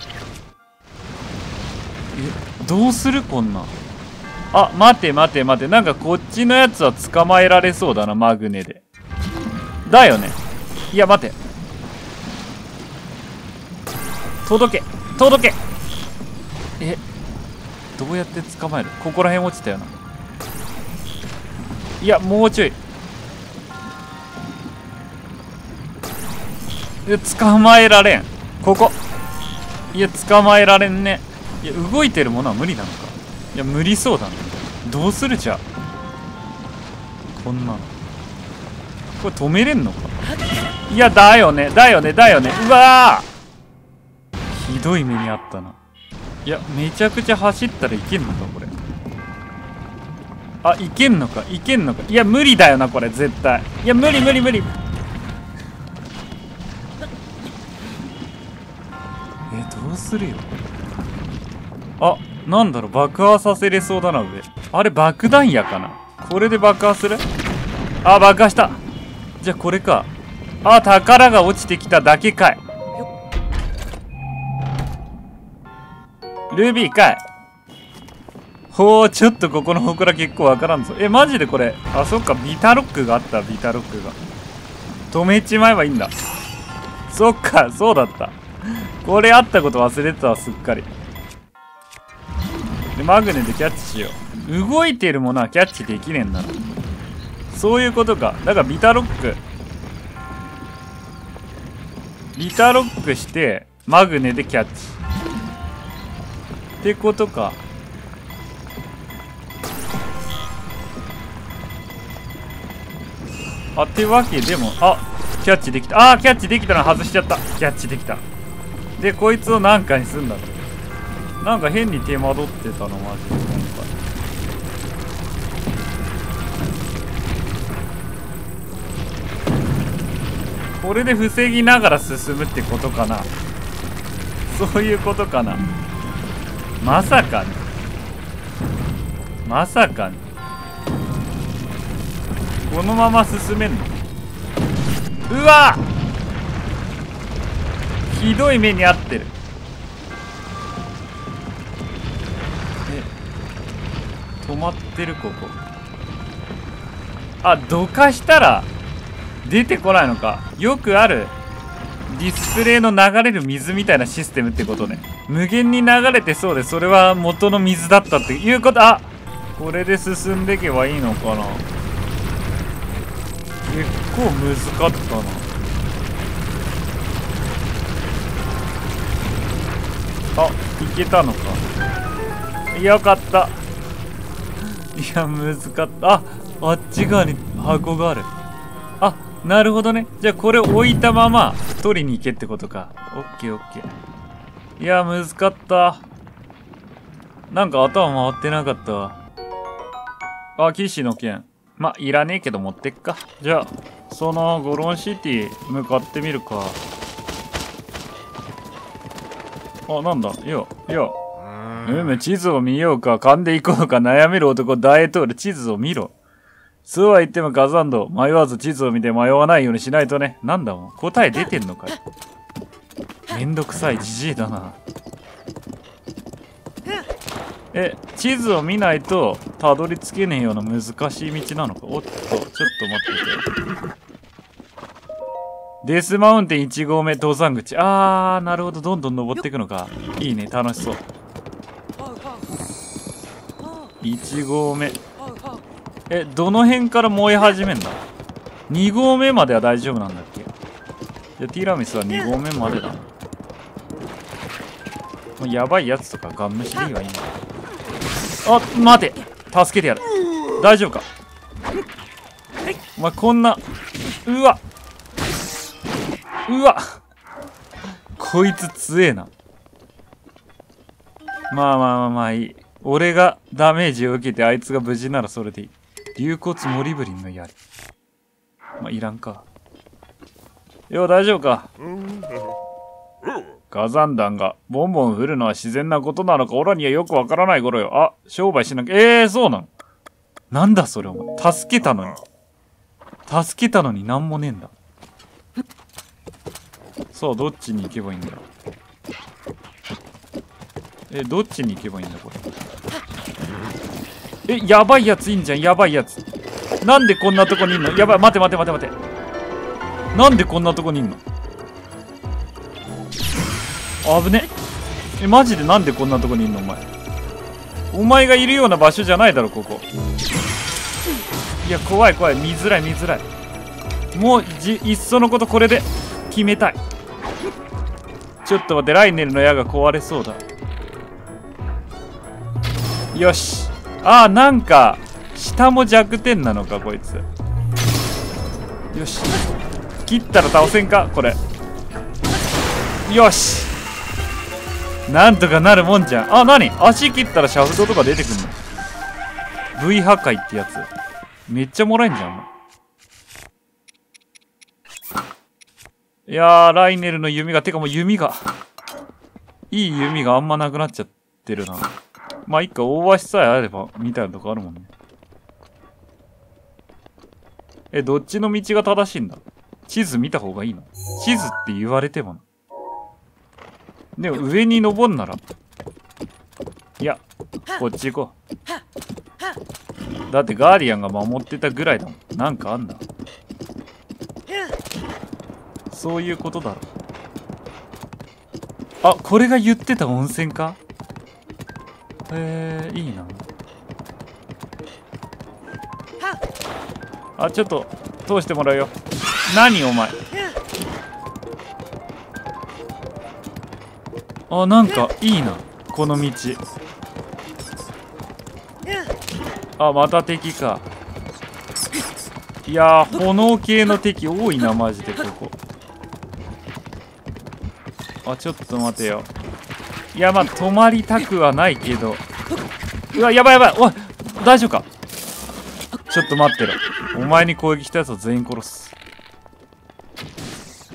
A: え、どうするこんなん。あ、待て待て待て。なんかこっちのやつは捕まえられそうだな、マグネで。だよね。いや、待て。届け届け。え、どうやって捕まえる？ここら辺落ちたよな。いや、もうちょい。え、捕まえられん。ここ。いや、捕まえられんね。いや、動いてるものは無理なのか。いや、無理そうだね。どうするじゃあ。こんなの。これ止めれんのか。いや、だよね、だよね、だよね。うわー、ひどい目にあったな。いや、めちゃくちゃ走ったらいけんのか、これ。あ、いけんのか、いけんのか。いや、無理だよな、これ、絶対。いや、無理無理無理。え、どうするよ。あ、なんだろう、爆破させれそうだな、上。あれ、爆弾矢かな。これで爆破する？あ、爆破した。じゃあ、これか。あ、宝が落ちてきただけかい。ルビーかい。ほう、ちょっとここの祠結構わからんぞ。え、マジでこれ。あ、そっか、ビタロックがあった、ビタロックが。止めちまえばいいんだ。そっか、そうだった。これあったこと忘れてたわ、すっかり。で、マグネでキャッチしよう。動いてるものはキャッチできねえんだな。そういうことか。だからビタロック。ビタロックして、マグネでキャッチ。ってことか。あ、ってわけでも、あ、キャッチできた。あー、キャッチできたの外しちゃった。キャッチできた。で、こいつを何かにすんだと。なんか変に手間取ってたの、マジで。今回。 これで防ぎながら進むってことかな。そういうことかな。まさかね。まさかね。このまま進めんの？うわ！ひどい目に遭ってる。え、止まってるここ。あ、どかしたら出てこないのか。よくあるディスプレイの流れる水みたいなシステムってことね。無限に流れてそうで、それは元の水だったっていうこと。あ、これで進んでいけばいいのかな。結構むずかったな。あ、いけたのか。よかった。いや、むずかった。あ、あっち側に箱がある。あ、なるほどね。じゃあこれ置いたまま取りに行けってことか。オッケーオッケー。いや、むずかった。なんか頭回ってなかったわ。あ、騎士の剣。ま、いらねえけど持ってっか。じゃあ、そのゴロンシティ向かってみるか。あ、なんだ。いや、いや。うむ、地図を見ようか。勘で行こうか。悩める男、大統領、地図を見ろ。そうは言ってもガザンド、迷わず地図を見て迷わないようにしないとね。なんだもん。答え出てんのかい。めんどくさいじじいだな。え、地図を見ないとたどり着けねえような難しい道なのか。おっと、ちょっと待ってて。デスマウンテンいち号目登山口。あー、なるほど。どんどん登っていくのか。いいね、楽しそう。いち号目。え、どの辺から燃え始めんだ？ に 合目までは大丈夫なんだっけ？じゃあティラミスはに合目までだな。もうやばいやつとかガン無視でいいわ、今。あ、待て！助けてやる。大丈夫か？お前こんな、うわうわこいつ強えな。まあまあまあまあいい。俺がダメージを受けてあいつが無事ならそれでいい。竜骨モリブリンの槍。まあいらんか。よう大丈夫か？火山弾がボンボン降るのは自然なことなのかオラにはよくわからない頃よ。あ、商売しなきゃ。ええー、そうなの？なんだそれお前。助けたのに。助けたのになんもねえんだ。さあ、どっちに行けばいいんだよ。え、どっちに行けばいいんだこれ。え、やばいやついんじゃん、やばいやつ。なんでこんなとこにいんの？やばい、待て待て待て待て。なんでこんなとこにいんの？危ね。え、マジでなんでこんなとこにいんのお前。お前がいるような場所じゃないだろ、ここ。いや、怖い怖い。見づらい見づらい。もう、じ、いっそのことこれで決めたい。ちょっと待って、ライネルの矢が壊れそうだ。よし。ああ、なんか、下も弱点なのか、こいつ。よし。切ったら倒せんか、これ。よし。なんとかなるもんじゃん。あ、なに？足切ったらシャフトとか出てくんの？ ブイ 破壊ってやつ。めっちゃもらえんじゃん、お前。いやー、ライネルの弓が、てかもう弓が、いい弓があんまなくなっちゃってるな。まあ、いっか、大橋さえあれば、みたいなとこあるもんね。え、どっちの道が正しいんだ？地図見た方がいいの？地図って言われてもな。でも上に登んなら。いや、こっち行こう。だってガーディアンが守ってたぐらいだもん。なんかあんだ。そういうことだろ。あ、これが言ってた温泉か？へえ、いいな。あ、ちょっと通してもらうよ。何お前。あ、なんかいいなこの道。あ、また敵か。いやー、炎系の敵多いなマジでここ。あ、ちょっと待てよ。いや、まあ止まりたくはないけど。うわ、やばいやばい。おい、大丈夫か？ちょっと待ってろ。お前に攻撃したやつを全員殺す。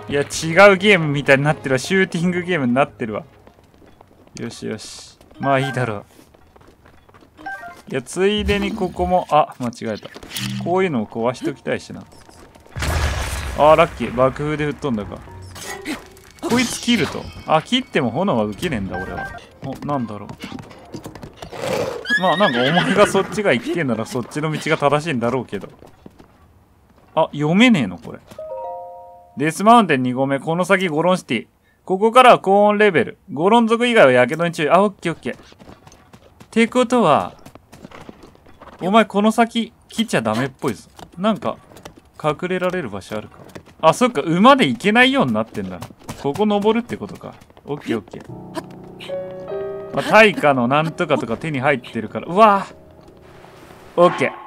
A: いや、違うゲームみたいになってるわ。シューティングゲームになってるわ。よしよし。まあいいだろう。いや、ついでにここも、あ、間違えた。こういうのを壊しときたいしな。あー、ラッキー。爆風で吹っ飛んだか。こいつ切ると。あ、切っても炎は受けねえんだ、俺は。お、なんだろう。まあ、なんかお前がそっちが行ってんならそっちの道が正しいんだろうけど。あ、読めねえのこれ。デスマウンテンに合目、この先ゴロンシティ。ここからは高温レベル。ゴロン族以外は火傷に注意。あ、オッケーオッケー。ってことは、お前この先切っちゃダメっぽいぞ。なんか、隠れられる場所あるか。あ、そっか、馬で行けないようになってんだな。ここ登るってことか。オッケーオッケー。まあ、対価のなんとかとか手に入ってるから。うわぁオッケ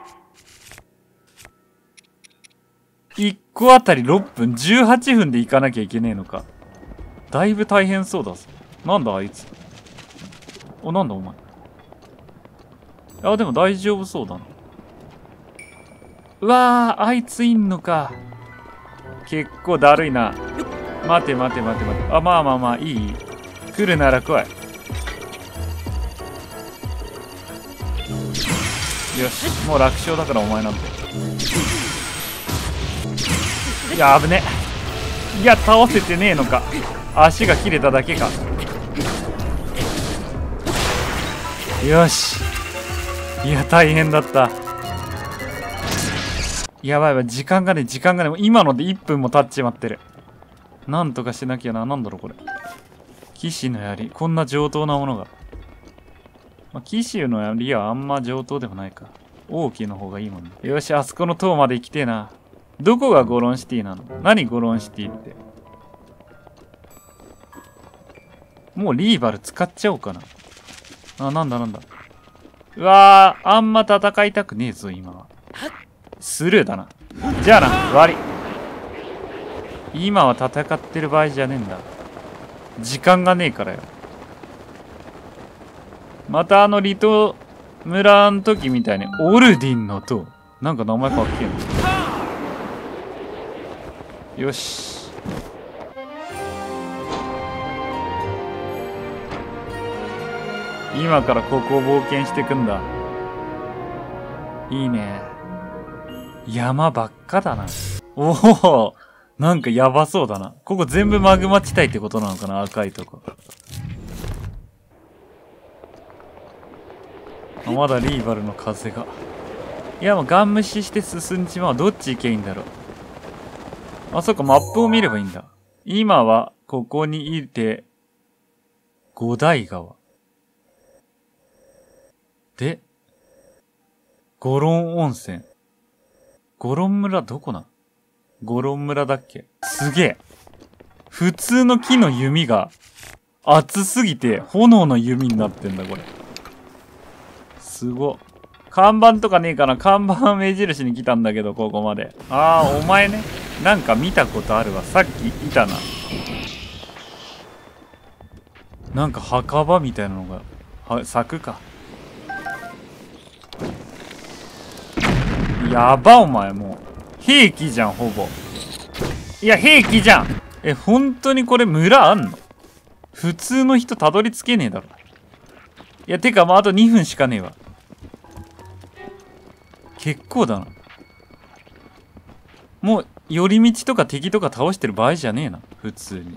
A: ー。いっこあたりろっぷん、じゅうはちふんで行かなきゃいけねえのか。だいぶ大変そうだぞ。なんだあいつ。お、なんだお前。あ、でも大丈夫そうだな。うわぁ、あいついんのか。結構だるいな。待て待て待て待て。あ、まあまあまあ、いい。来るなら来い。よし、もう楽勝だからお前なんて。いや、危ね。いや、倒せてねえのか。足が切れただけか。よし。いや、大変だった。やばいやばい、時間がね、時間がね、今のでいっぷんも経っちまってる。なんとかしなきゃな。なんだろう、これ。騎士の槍。こんな上等なものが。まあ、騎士の槍はあんま上等でもないか。王騎の方がいいもんね。よし、あそこの塔まで行きてえな。どこがゴロンシティなの？何ゴロンシティって。もうリーバル使っちゃおうかな。あ、なんだなんだ。うわー、あんま戦いたくねえぞ、今は。スルーだな。じゃあな、終わり。今は戦ってる場合じゃねえんだ。時間がねえからよ。またあの離島村の時みたいに、オルディンの塔。なんか名前かっけえな。よし。今からここを冒険していくんだ。いいね。山ばっかだな。おお、なんかやばそうだな。ここ全部マグマ地帯ってことなのかな、赤いとこ。あ、まだリーバルの風が。いや、もうガン無視して進んじまう。どっち行けばいいんだろう。あ、そっか、マップを見ればいいんだ。今は、ここにいて、五大川。で、ゴロン温泉。ゴロン村どこな？ゴロン村だっけ？すげえ。普通の木の弓が熱すぎて炎の弓になってんだ、これ。すご。看板とかねえかな？看板目印に来たんだけど、ここまで。ああ、お前ね。なんか見たことあるわ。さっきいたな。なんか墓場みたいなのが、は、咲くか。やば、お前もう。兵器じゃん、ほぼ。いや、兵器じゃん。え、本当にこれ村あんの？普通の人たどり着けねえだろ。いや、てか、まあ、あとにふんしかねえわ。結構だな。もう、寄り道とか敵とか倒してる場合じゃねえな。普通に。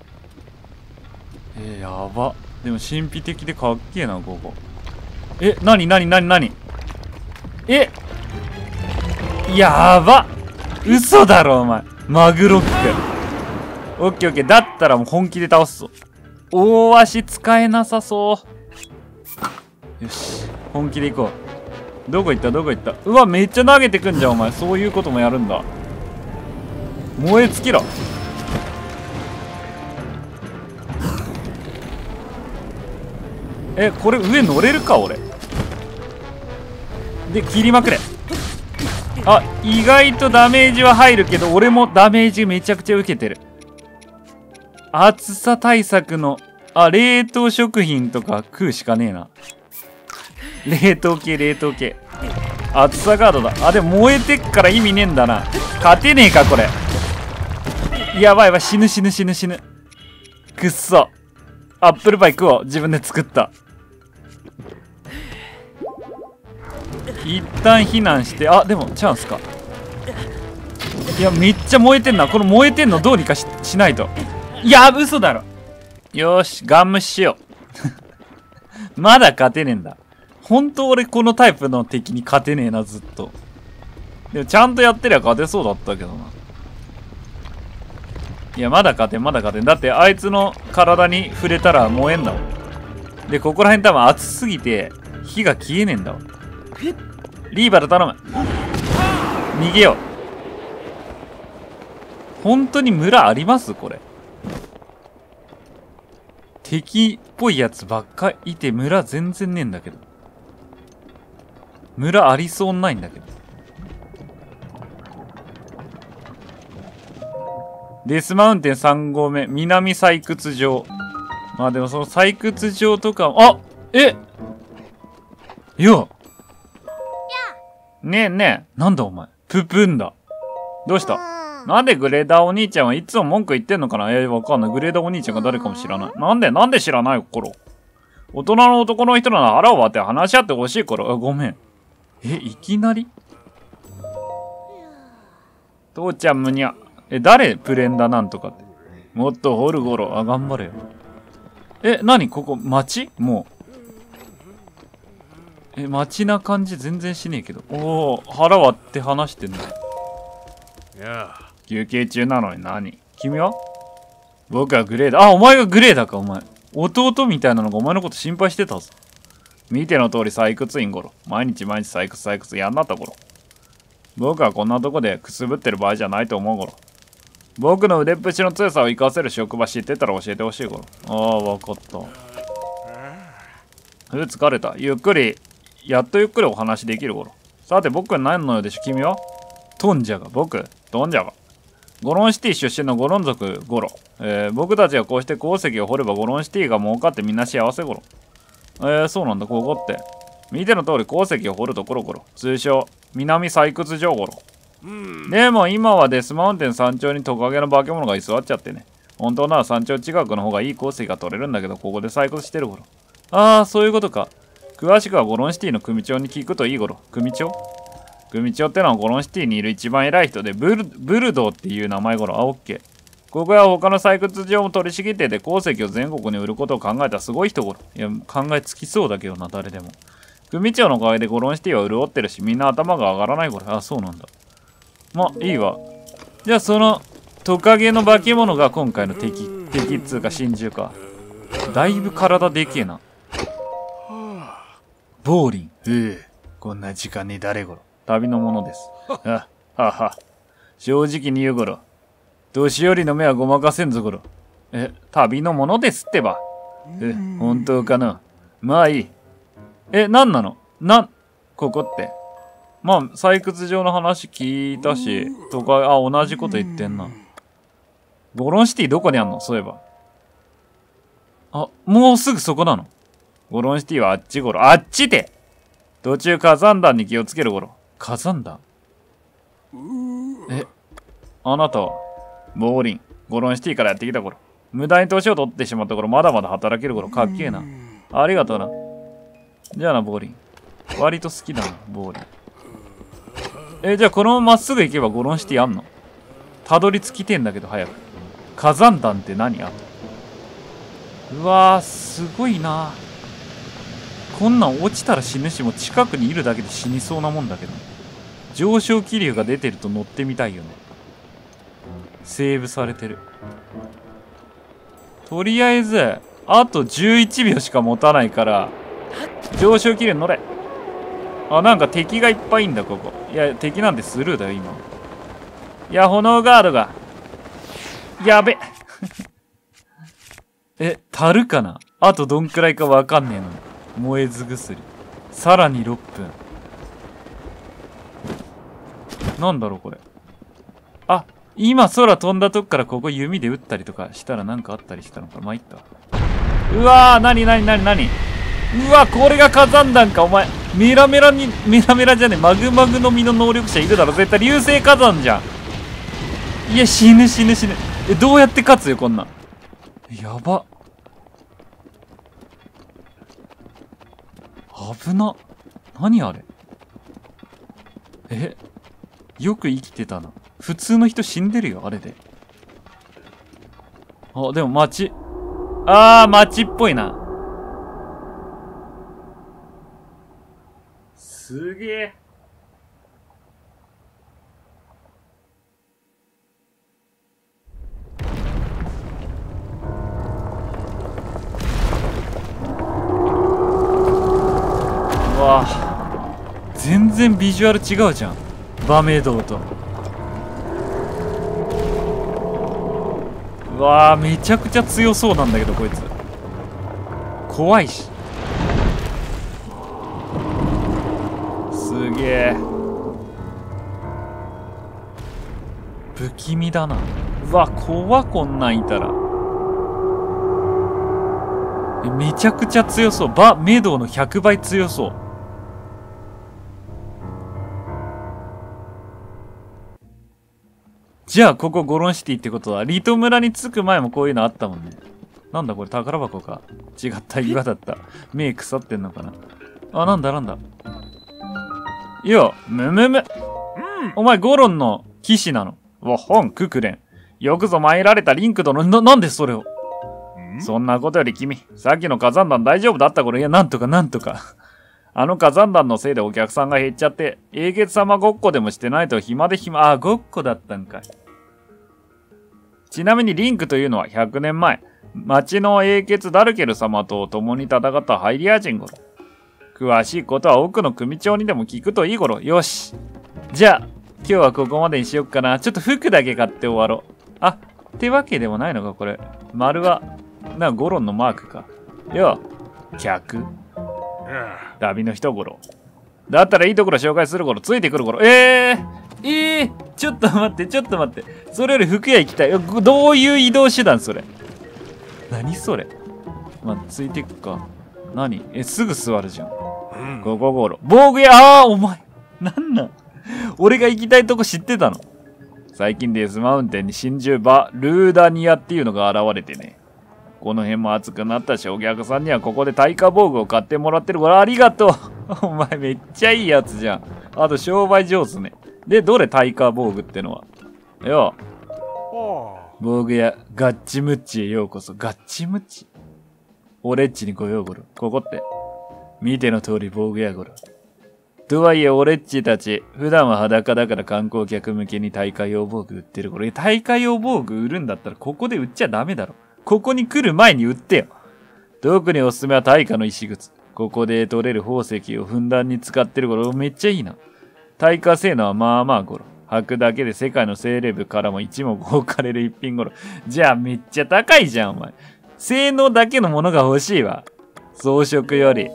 A: えー、やば。でも神秘的でかっけえな、ここ。え、なになになになに？えやば。嘘だろ、お前。マグロック。オッケーオッケー。だったらもう本気で倒すぞ。大足使えなさそう。よし。本気で行こう。どこ行ったどこ行った。うわ、めっちゃ投げてくんじゃん、お前。そういうこともやるんだ。燃え尽きろ。え、これ上乗れるか、俺。で、切りまくれ。あ、意外とダメージは入るけど、俺もダメージめちゃくちゃ受けてる。暑さ対策の、あ、冷凍食品とか食うしかねえな。冷凍系、冷凍系。暑さガードだ。あ、でも燃えてっから意味ねえんだな。勝てねえか、これ。 やばいやばい、死ぬ死ぬ死ぬ死ぬ。くっそ。アップルパイ食おう。自分で作った。一旦避難して、あ、でもチャンスか。いや、めっちゃ燃えてんな。この燃えてんのどうにか し, しないと。いや、嘘だろ。よーし、ガン無視しよう。まだ勝てねえんだ。ほんと俺このタイプの敵に勝てねえな、ずっと。でもちゃんとやってりゃ勝てそうだったけどな。いや、まだ勝てん、まだ勝てん。だってあいつの体に触れたら燃えんだもん。で、ここら辺多分熱すぎて火が消えねえんだわ。リーバル頼む。逃げよう。本当に村ありますこれ。敵っぽいやつばっかいて村全然ねえんだけど。村ありそうないんだけど。デスマウンテンさん合目、南採掘場。まあでもその採掘場とか、あえよねえねえ、なんだお前。ププンだ。どうした？なんでグレーダーお兄ちゃんはいつも文句言ってんのかな？えー、わかんない。グレーダーお兄ちゃんが誰かも知らない。なんでなんで知らない頃。大人の男の人なら腹を割って話し合ってほしい頃。あ、ごめん。え、いきなり父ちゃんむにゃ。え、誰プレンダなんとかって。もっと掘る頃。あ、頑張れよ。え、なにここ、町もう。え、町な感じ全然しねえけど。おお、腹割って話してんだ。休憩中なのに何？君は？僕はグレーだ。あ、お前がグレーだか、お前。弟みたいなのがお前のこと心配してたぞ。見ての通り採掘員頃。毎日毎日採掘採掘やんなった頃。僕はこんなとこでくすぶってる場合じゃないと思う頃。僕の腕っぷしの強さを生かせる職場知ってたら教えてほしい頃。ああ、わかった。ふう、疲れた。ゆっくり、やっとゆっくりお話できる頃。さて、僕は何のようでしょ、君は？トンジャが、僕、トンジャが。ゴロンシティ出身のゴロン族ゴロ。えー、僕たちがこうして鉱石を掘ればゴロンシティが儲かってみんな幸せゴロ。えー、そうなんだ、ここって。見ての通り鉱石を掘るところゴロ。通称、南採掘場ゴロ。でも今はデスマウンテン山頂にトカゲの化け物が居座っちゃってね。本当なら山頂近くの方がいい鉱石が取れるんだけど、ここで採掘してるゴロ。ああ、そういうことか。詳しくはゴロンシティの組長に聞くといいゴロ。組長組長ってのはゴロンシティにいる一番偉い人で、ブル、ブルドーっていう名前ゴロ。あ、オッケー。ここは他の採掘場も取り仕切ってて、鉱石を全国に売ることを考えたすごい人ゴロ。いや、考えつきそうだけどな、誰でも。組長のおかげでゴロンシティは潤ってるし、みんな頭が上がらないゴロ。あ、そうなんだ。まあ、いいわ。じゃあ、その、トカゲの化け物が今回の敵。敵っつうか、真珠か。だいぶ体でけえな。ボーリン。うぅ。こんな時間に誰ゴロ。旅のものです。あ、はは。正直に言うゴロ。年寄りの目はごまかせんぞゴロ。え、旅のものですってば。え、本当かな。まあいい。え、なんなのな、ここって。まあ、採掘場の話聞いたし、とか、あ、同じこと言ってんな。ゴロンシティどこにあんの？そういえば。あ、もうすぐそこなの。ゴロンシティはあっちゴロ。あっちで途中火山弾に気をつけるゴロ。火山弾？え、あなたは、ボーリン、ゴロンシティからやってきた頃。無駄に年を取ってしまった頃、まだまだ働ける頃。かっけえな。ありがとうな。じゃあな、ボーリン。割と好きだな、ボーリン。え、じゃあこのまままっすぐ行けばゴロンシティあんの？たどり着きてんだけど早く。火山弾って何あ？うわー、すごいな。こんなん落ちたら死ぬし、も近くにいるだけで死にそうなもんだけど。上昇気流が出てると乗ってみたいよね。セーブされてる。とりあえず、あとじゅういちびょうしか持たないから、上昇気流乗れ。あ、なんか敵がいっぱいいんだ、ここ。いや、敵なんてスルーだよ、今。いや、炎ガードが。やべえ、足るかな？あとどんくらいかわかんねえのに。燃えず薬。さらにろっぷん。なんだろう、これ。あ、今空飛んだとこからここ弓で撃ったりとかしたらなんかあったりしたのか。まいった。うわー、なになになになに？うわ、これが火山弾か、お前。メラメラに、メラメラじゃねえ。マグマグの実の能力者いるだろ。絶対流星火山じゃん。いや、死ぬ死ぬ死ぬ。 え、どうやって勝つよ、こんなん。やば。危な。何あれ。え、よく生きてたな。普通の人死んでるよ、あれで。あ、でも街。あー、街っぽいな。すげえ。うわぁ。全然ビジュアル違うじゃん。バメドウと。うわぁ、めちゃくちゃ強そうなんだけど、こいつ。怖いし。すげえ。不気味だな。うわ、怖こんなんいたら。めちゃくちゃ強そう。バメドウのひゃくばい強そう。じゃあここゴロンシティってことはリト村に着く前もこういうのあったもんね。なんだこれ、宝箱か。違った、岩だった。目腐ってんのかな。あ、なんだなんだ。いや、むむむ。お前ゴロンの騎士なの。わ、本ククレン。よくぞ参られたリンク殿。な、なんでそれを。そんなことより君、さっきの火山弾大丈夫だった頃。いや、なんとかなんとか。あの火山弾のせいでお客さんが減っちゃって、英傑様ごっこでもしてないと暇で暇。あ、ごっこだったんかい。ちなみにリンクというのはひゃくねんまえ、町の英傑ダルケル様と共に戦ったハイリア人頃。詳しいことは奥の組長にでも聞くといい頃。よし。じゃあ、今日はここまでにしよっかな。ちょっと服だけ買って終わろう。あ、ってわけでもないのか、これ。丸は、な、ゴロンのマークか。よ、客。旅の人頃。だったらいいところ紹介する頃、ついてくる頃。えー、えー、ちょっと待って、ちょっと待って。それより服屋行きたい。どういう移動手段それ。何それ。まあ、ついてくか。何え、すぐ座るじゃん。ここ頃。防具屋、ああ、お前。なんなん俺が行きたいとこ知ってたの。最近デスマウンテンに真珠バルーダニアっていうのが現れてね。この辺も暑くなったし、お客さんにはここで耐火防具を買ってもらってるから、ありがとう。お前めっちゃいいやつじゃん。あと商売上手ね。で、どれ耐火防具ってのは。よう。防具屋ガッチムッチへようこそ。ガッチムッチオレッチにご用ごろ。ここって。見ての通り防具屋ごろ。とはいえ、オレッチたち、普段は裸だから観光客向けに耐火用防具売ってる頃。耐火用防具売るんだったらここで売っちゃダメだろ。ここに来る前に売ってよ。特におすすめは耐火の石靴。ここで取れる宝石をふんだんに使ってる頃。めっちゃいいな。耐火性能はまあまあ頃。履くだけで世界のセレブからも一目置かれる一品頃。じゃあめっちゃ高いじゃん、お前。性能だけのものが欲しいわ。装飾より。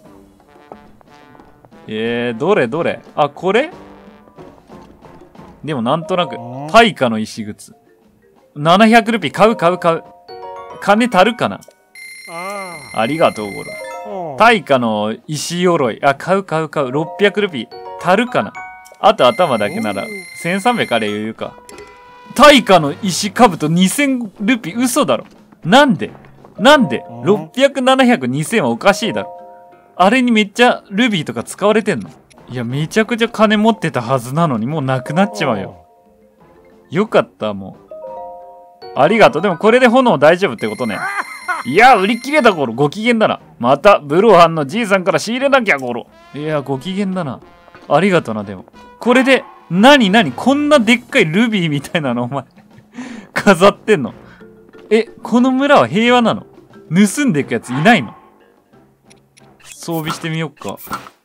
A: えー、どれどれあ、これでもなんとなく、耐火の石靴。ななひゃくルピー買う買う買う。金足るかな。ありがとう、ゴロ。耐火の石鎧。あ、買う買う買う。ろっぴゃくルピー。足るかな。あと頭だけなら、せんさんびゃくあれ余裕か。耐火の石兜にせんルピー。嘘だろ。なんでなんで ?ろっぴゃく、ななひゃく、にせんはおかしいだろ。あれにめっちゃルビーとか使われてんの？いや、めちゃくちゃ金持ってたはずなのに、もうなくなっちまうよ。よかった、もう。ありがとう。でもこれで炎大丈夫ってことね。いや、売り切れた頃、ご機嫌だな。また、ブロハンのじいさんから仕入れなきゃ、頃。いや、ご機嫌だな。ありがとな、でも。これで、なになにこんなでっかいルビーみたいなの、お前。飾ってんの。え、この村は平和なの？盗んでいくやついないの？装備してみよっか。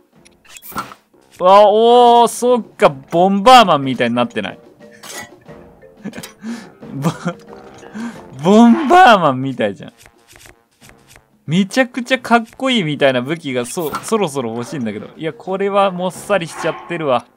A: あ、おー、そっか、ボンバーマンみたいになってない。ボ、ボンバーマンみたいじゃん。めちゃくちゃかっこいいみたいな武器がそ、そろそろ欲しいんだけど。いや、これはもっさりしちゃってるわ。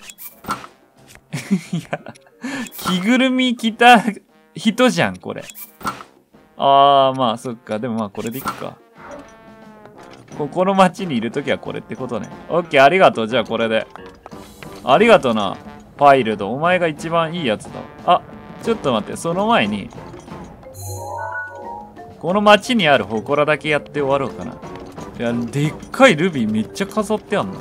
A: いや、着ぐるみ着た人じゃん、これ。あー、まあ、そっか。でもまあ、これでいっか。ここの町にいるときはこれってことね。オッケー、ありがとう。じゃあこれで。ありがとうな。パイルド。お前が一番いいやつだわ。あ、 ちょっと待って、その前にこの町にある祠だけやって終わろうかな。いや、でっかいルビーめっちゃ飾ってあんの。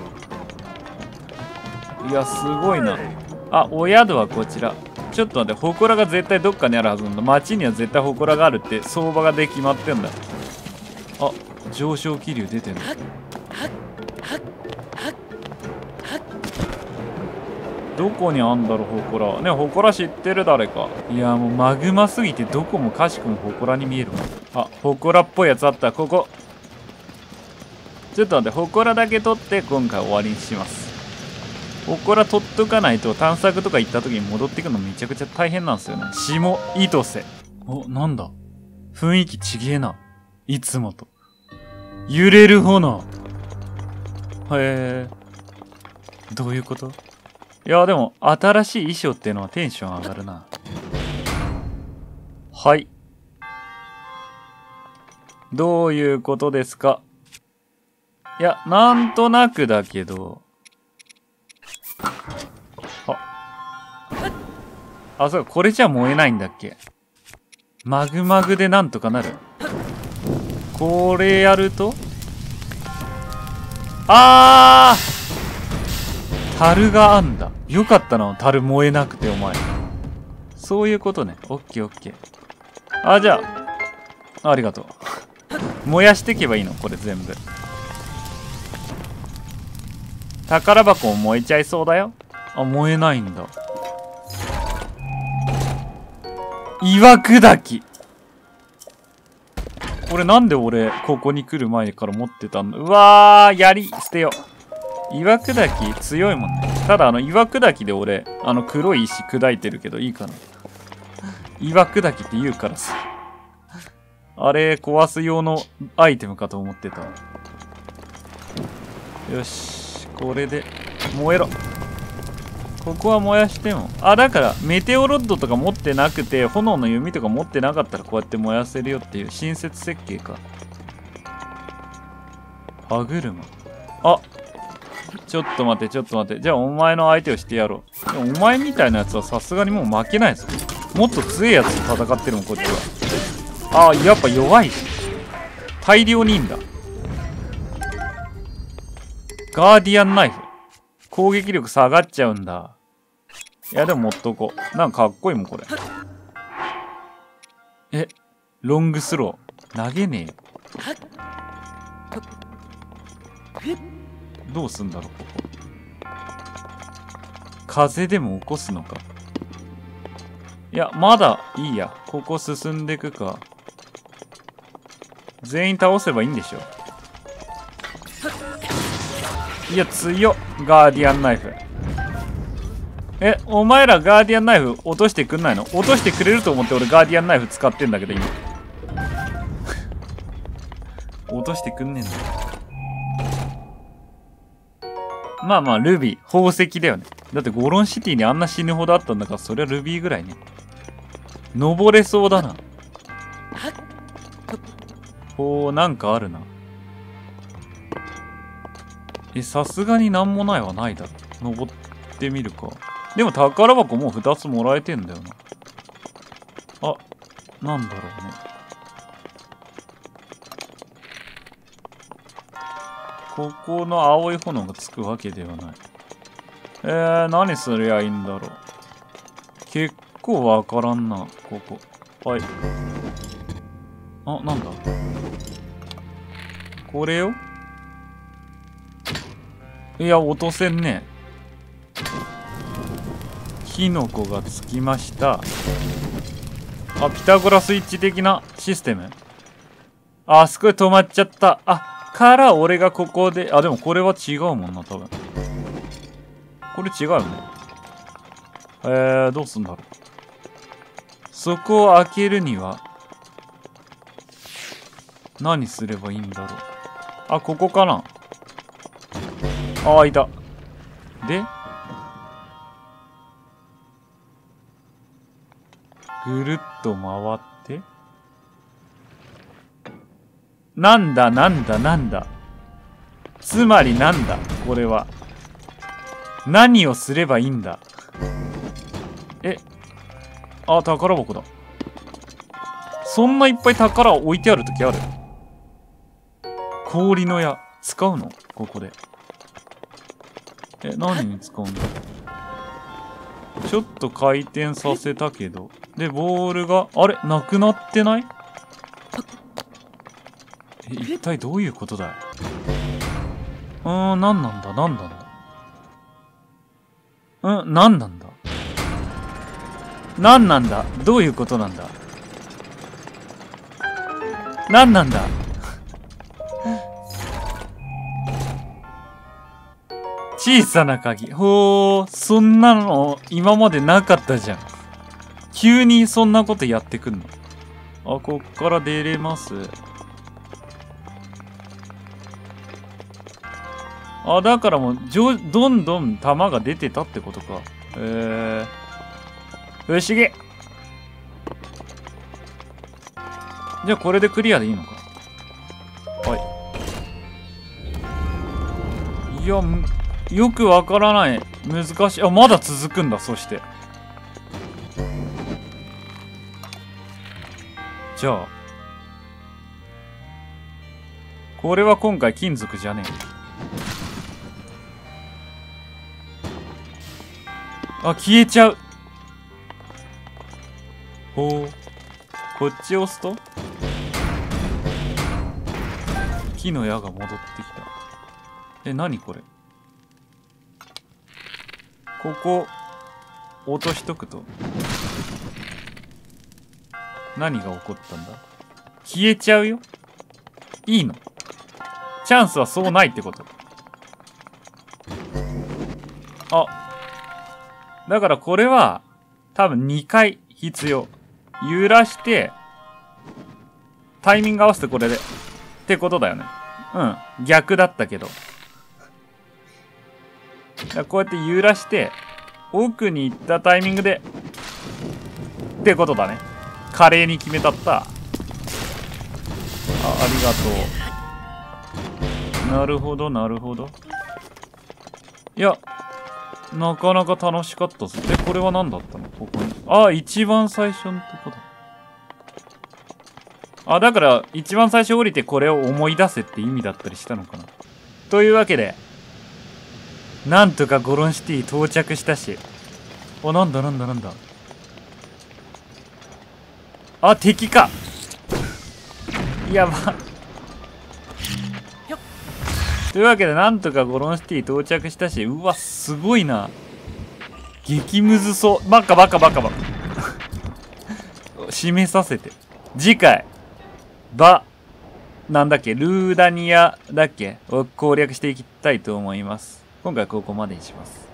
A: いや、すごいな。あ、お宿はこちら。ちょっと待って、祠が絶対どっかにあるはずなんだ。町には絶対祠があるって相場がで決まってんだ。あ、上昇気流出てる。どこにあんだろう、祠。ね、祠知ってる誰か。いや、もうマグマすぎてどこもかしくも祠に見えるわ。あ、祠っぽいやつあった。ここ。ちょっと待って、祠だけ取って今回終わりにします。祠取っとかないと探索とか行った時に戻ってくのめちゃくちゃ大変なんですよね。下糸瀬。お、なんだ。雰囲気ちげえな。いつもと。揺れる炎。へえ。どういうこと？いや、でも、新しい衣装っていうのはテンション上がるな。はい。どういうことですか？いや、なんとなくだけど。あ。あ、そうか、これじゃ燃えないんだっけ？マグマグでなんとかなる。これやると？あー！樽があんだ。よかったな、樽燃えなくて、お前。そういうことね。オッケーオッケー。あ、じゃあ、ありがとう。燃やしていけばいいのこれ全部。宝箱も燃えちゃいそうだよ。あ、燃えないんだ。岩砕き。これなんで俺、ここに来る前から持ってたんだ。うわー、槍、捨てよう。岩砕き強いもんね。ただあの岩砕きで俺あの黒い石砕いてるけどいいかな。岩砕きって言うからさ。あれ壊す用のアイテムかと思ってた。よし、これで燃えろ。ここは燃やしても、あ、だからメテオロッドとか持ってなくて炎の弓とか持ってなかったらこうやって燃やせるよっていう親切設計か。歯車。あ、ちょっと待って、ちょっと待って。じゃあ、お前の相手をしてやろう。でも、お前みたいなやつはさすがにもう負けないぞ。もっと強いやつと戦ってるもん、こっちは。ああ、やっぱ弱いし。大量にいいんだ。ガーディアンナイフ。攻撃力下がっちゃうんだ。いや、でも持っとこう。なんかかっこいいもん、これ。え、ロングスロー。投げねえよ。どうすんだろう、ここ。風でも起こすのか。いや、まだいいや。ここ進んでくか。全員倒せばいいんでしょ。いや、強っ。ガーディアンナイフ。え、お前らガーディアンナイフ落としてくんないの？落としてくれると思って俺ガーディアンナイフ使ってんだけど今。落としてくんねえんだよ。まあまあ、ルビー。宝石だよね。だってゴロンシティにあんな死ぬほどあったんだから、そりゃルビーぐらいね。登れそうだな。こう、なんかあるな。え、さすがになんもないはないだろ。登ってみるか。でも宝箱もうふたつもらえてんだよな。あ、なんだろうね。ここの青い炎がつくわけではない。えー、何すりゃいいんだろう。結構わからんな、ここ。はい。あ、なんだこれよ。いや、落とせんね。キノコがつきました。あ、ピタゴラスイッチ的なシステム。あ、すごい止まっちゃった。あ、から俺がここで、あ、でもこれは違うもんな、多分。これ違うよね。えー、どうすんだろう。そこを開けるには、何すればいいんだろう。あ、ここかな。あ、開いた。で、ぐるっと回って。なんだなんだなんだ。つまりなんだこれは。何をすればいいんだ。え、 あ、宝箱だ。そんないっぱい宝置いてあるときある？氷の矢。使うの？ここで。え、何に使うんだ？ちょっと回転させたけど。で、ボールが、あれ？なくなってない？え、一体どういうことだい？うーん、なんなんだ、なんなんだ。うん、なんなんだ。なんなんだ。どういうことなんだ。なんなんだ。小さな鍵。ほー、そんなの今までなかったじゃん。急にそんなことやってくんの？あ、こっから出れます。あ、だからもう、じょ、どんどん弾が出てたってことか。えー。不思議。じゃあこれでクリアでいいのか。はい。いや、よくわからない。難しい。あ、まだ続くんだ、そして。じゃあ。これは今回金属じゃねえ。あ、消えちゃう。ほう。こっち押すと木の矢が戻ってきた。え、なにこれ？ここ、落としとくと。何が起こったんだ？消えちゃうよ？いいの？チャンスはそうないってこと。あ。だからこれは、多分にかい必要。揺らして、タイミング合わせてこれで。ってことだよね。うん。逆だったけど。こうやって揺らして、奥に行ったタイミングで、ってことだね。華麗に決めたった。あ、ありがとう。なるほど、なるほど。いや、なかなか楽しかったぞ。で、これは何だったの？ここに。あ、一番最初のとこだ。あ、だから、一番最初降りてこれを思い出せって意味だったりしたのかな。というわけで、なんとかゴロンシティ到着したし。あ、なんだなんだなんだ。あ、敵か。やば。というわけで、なんとかゴロンシティ到着したし、うわ、すごいな。激ムズそう。バカバカバカバカ。締めさせて。次回、バ、なんだっけ、ルーダニアだっけを攻略していきたいと思います。今回はここまでにします。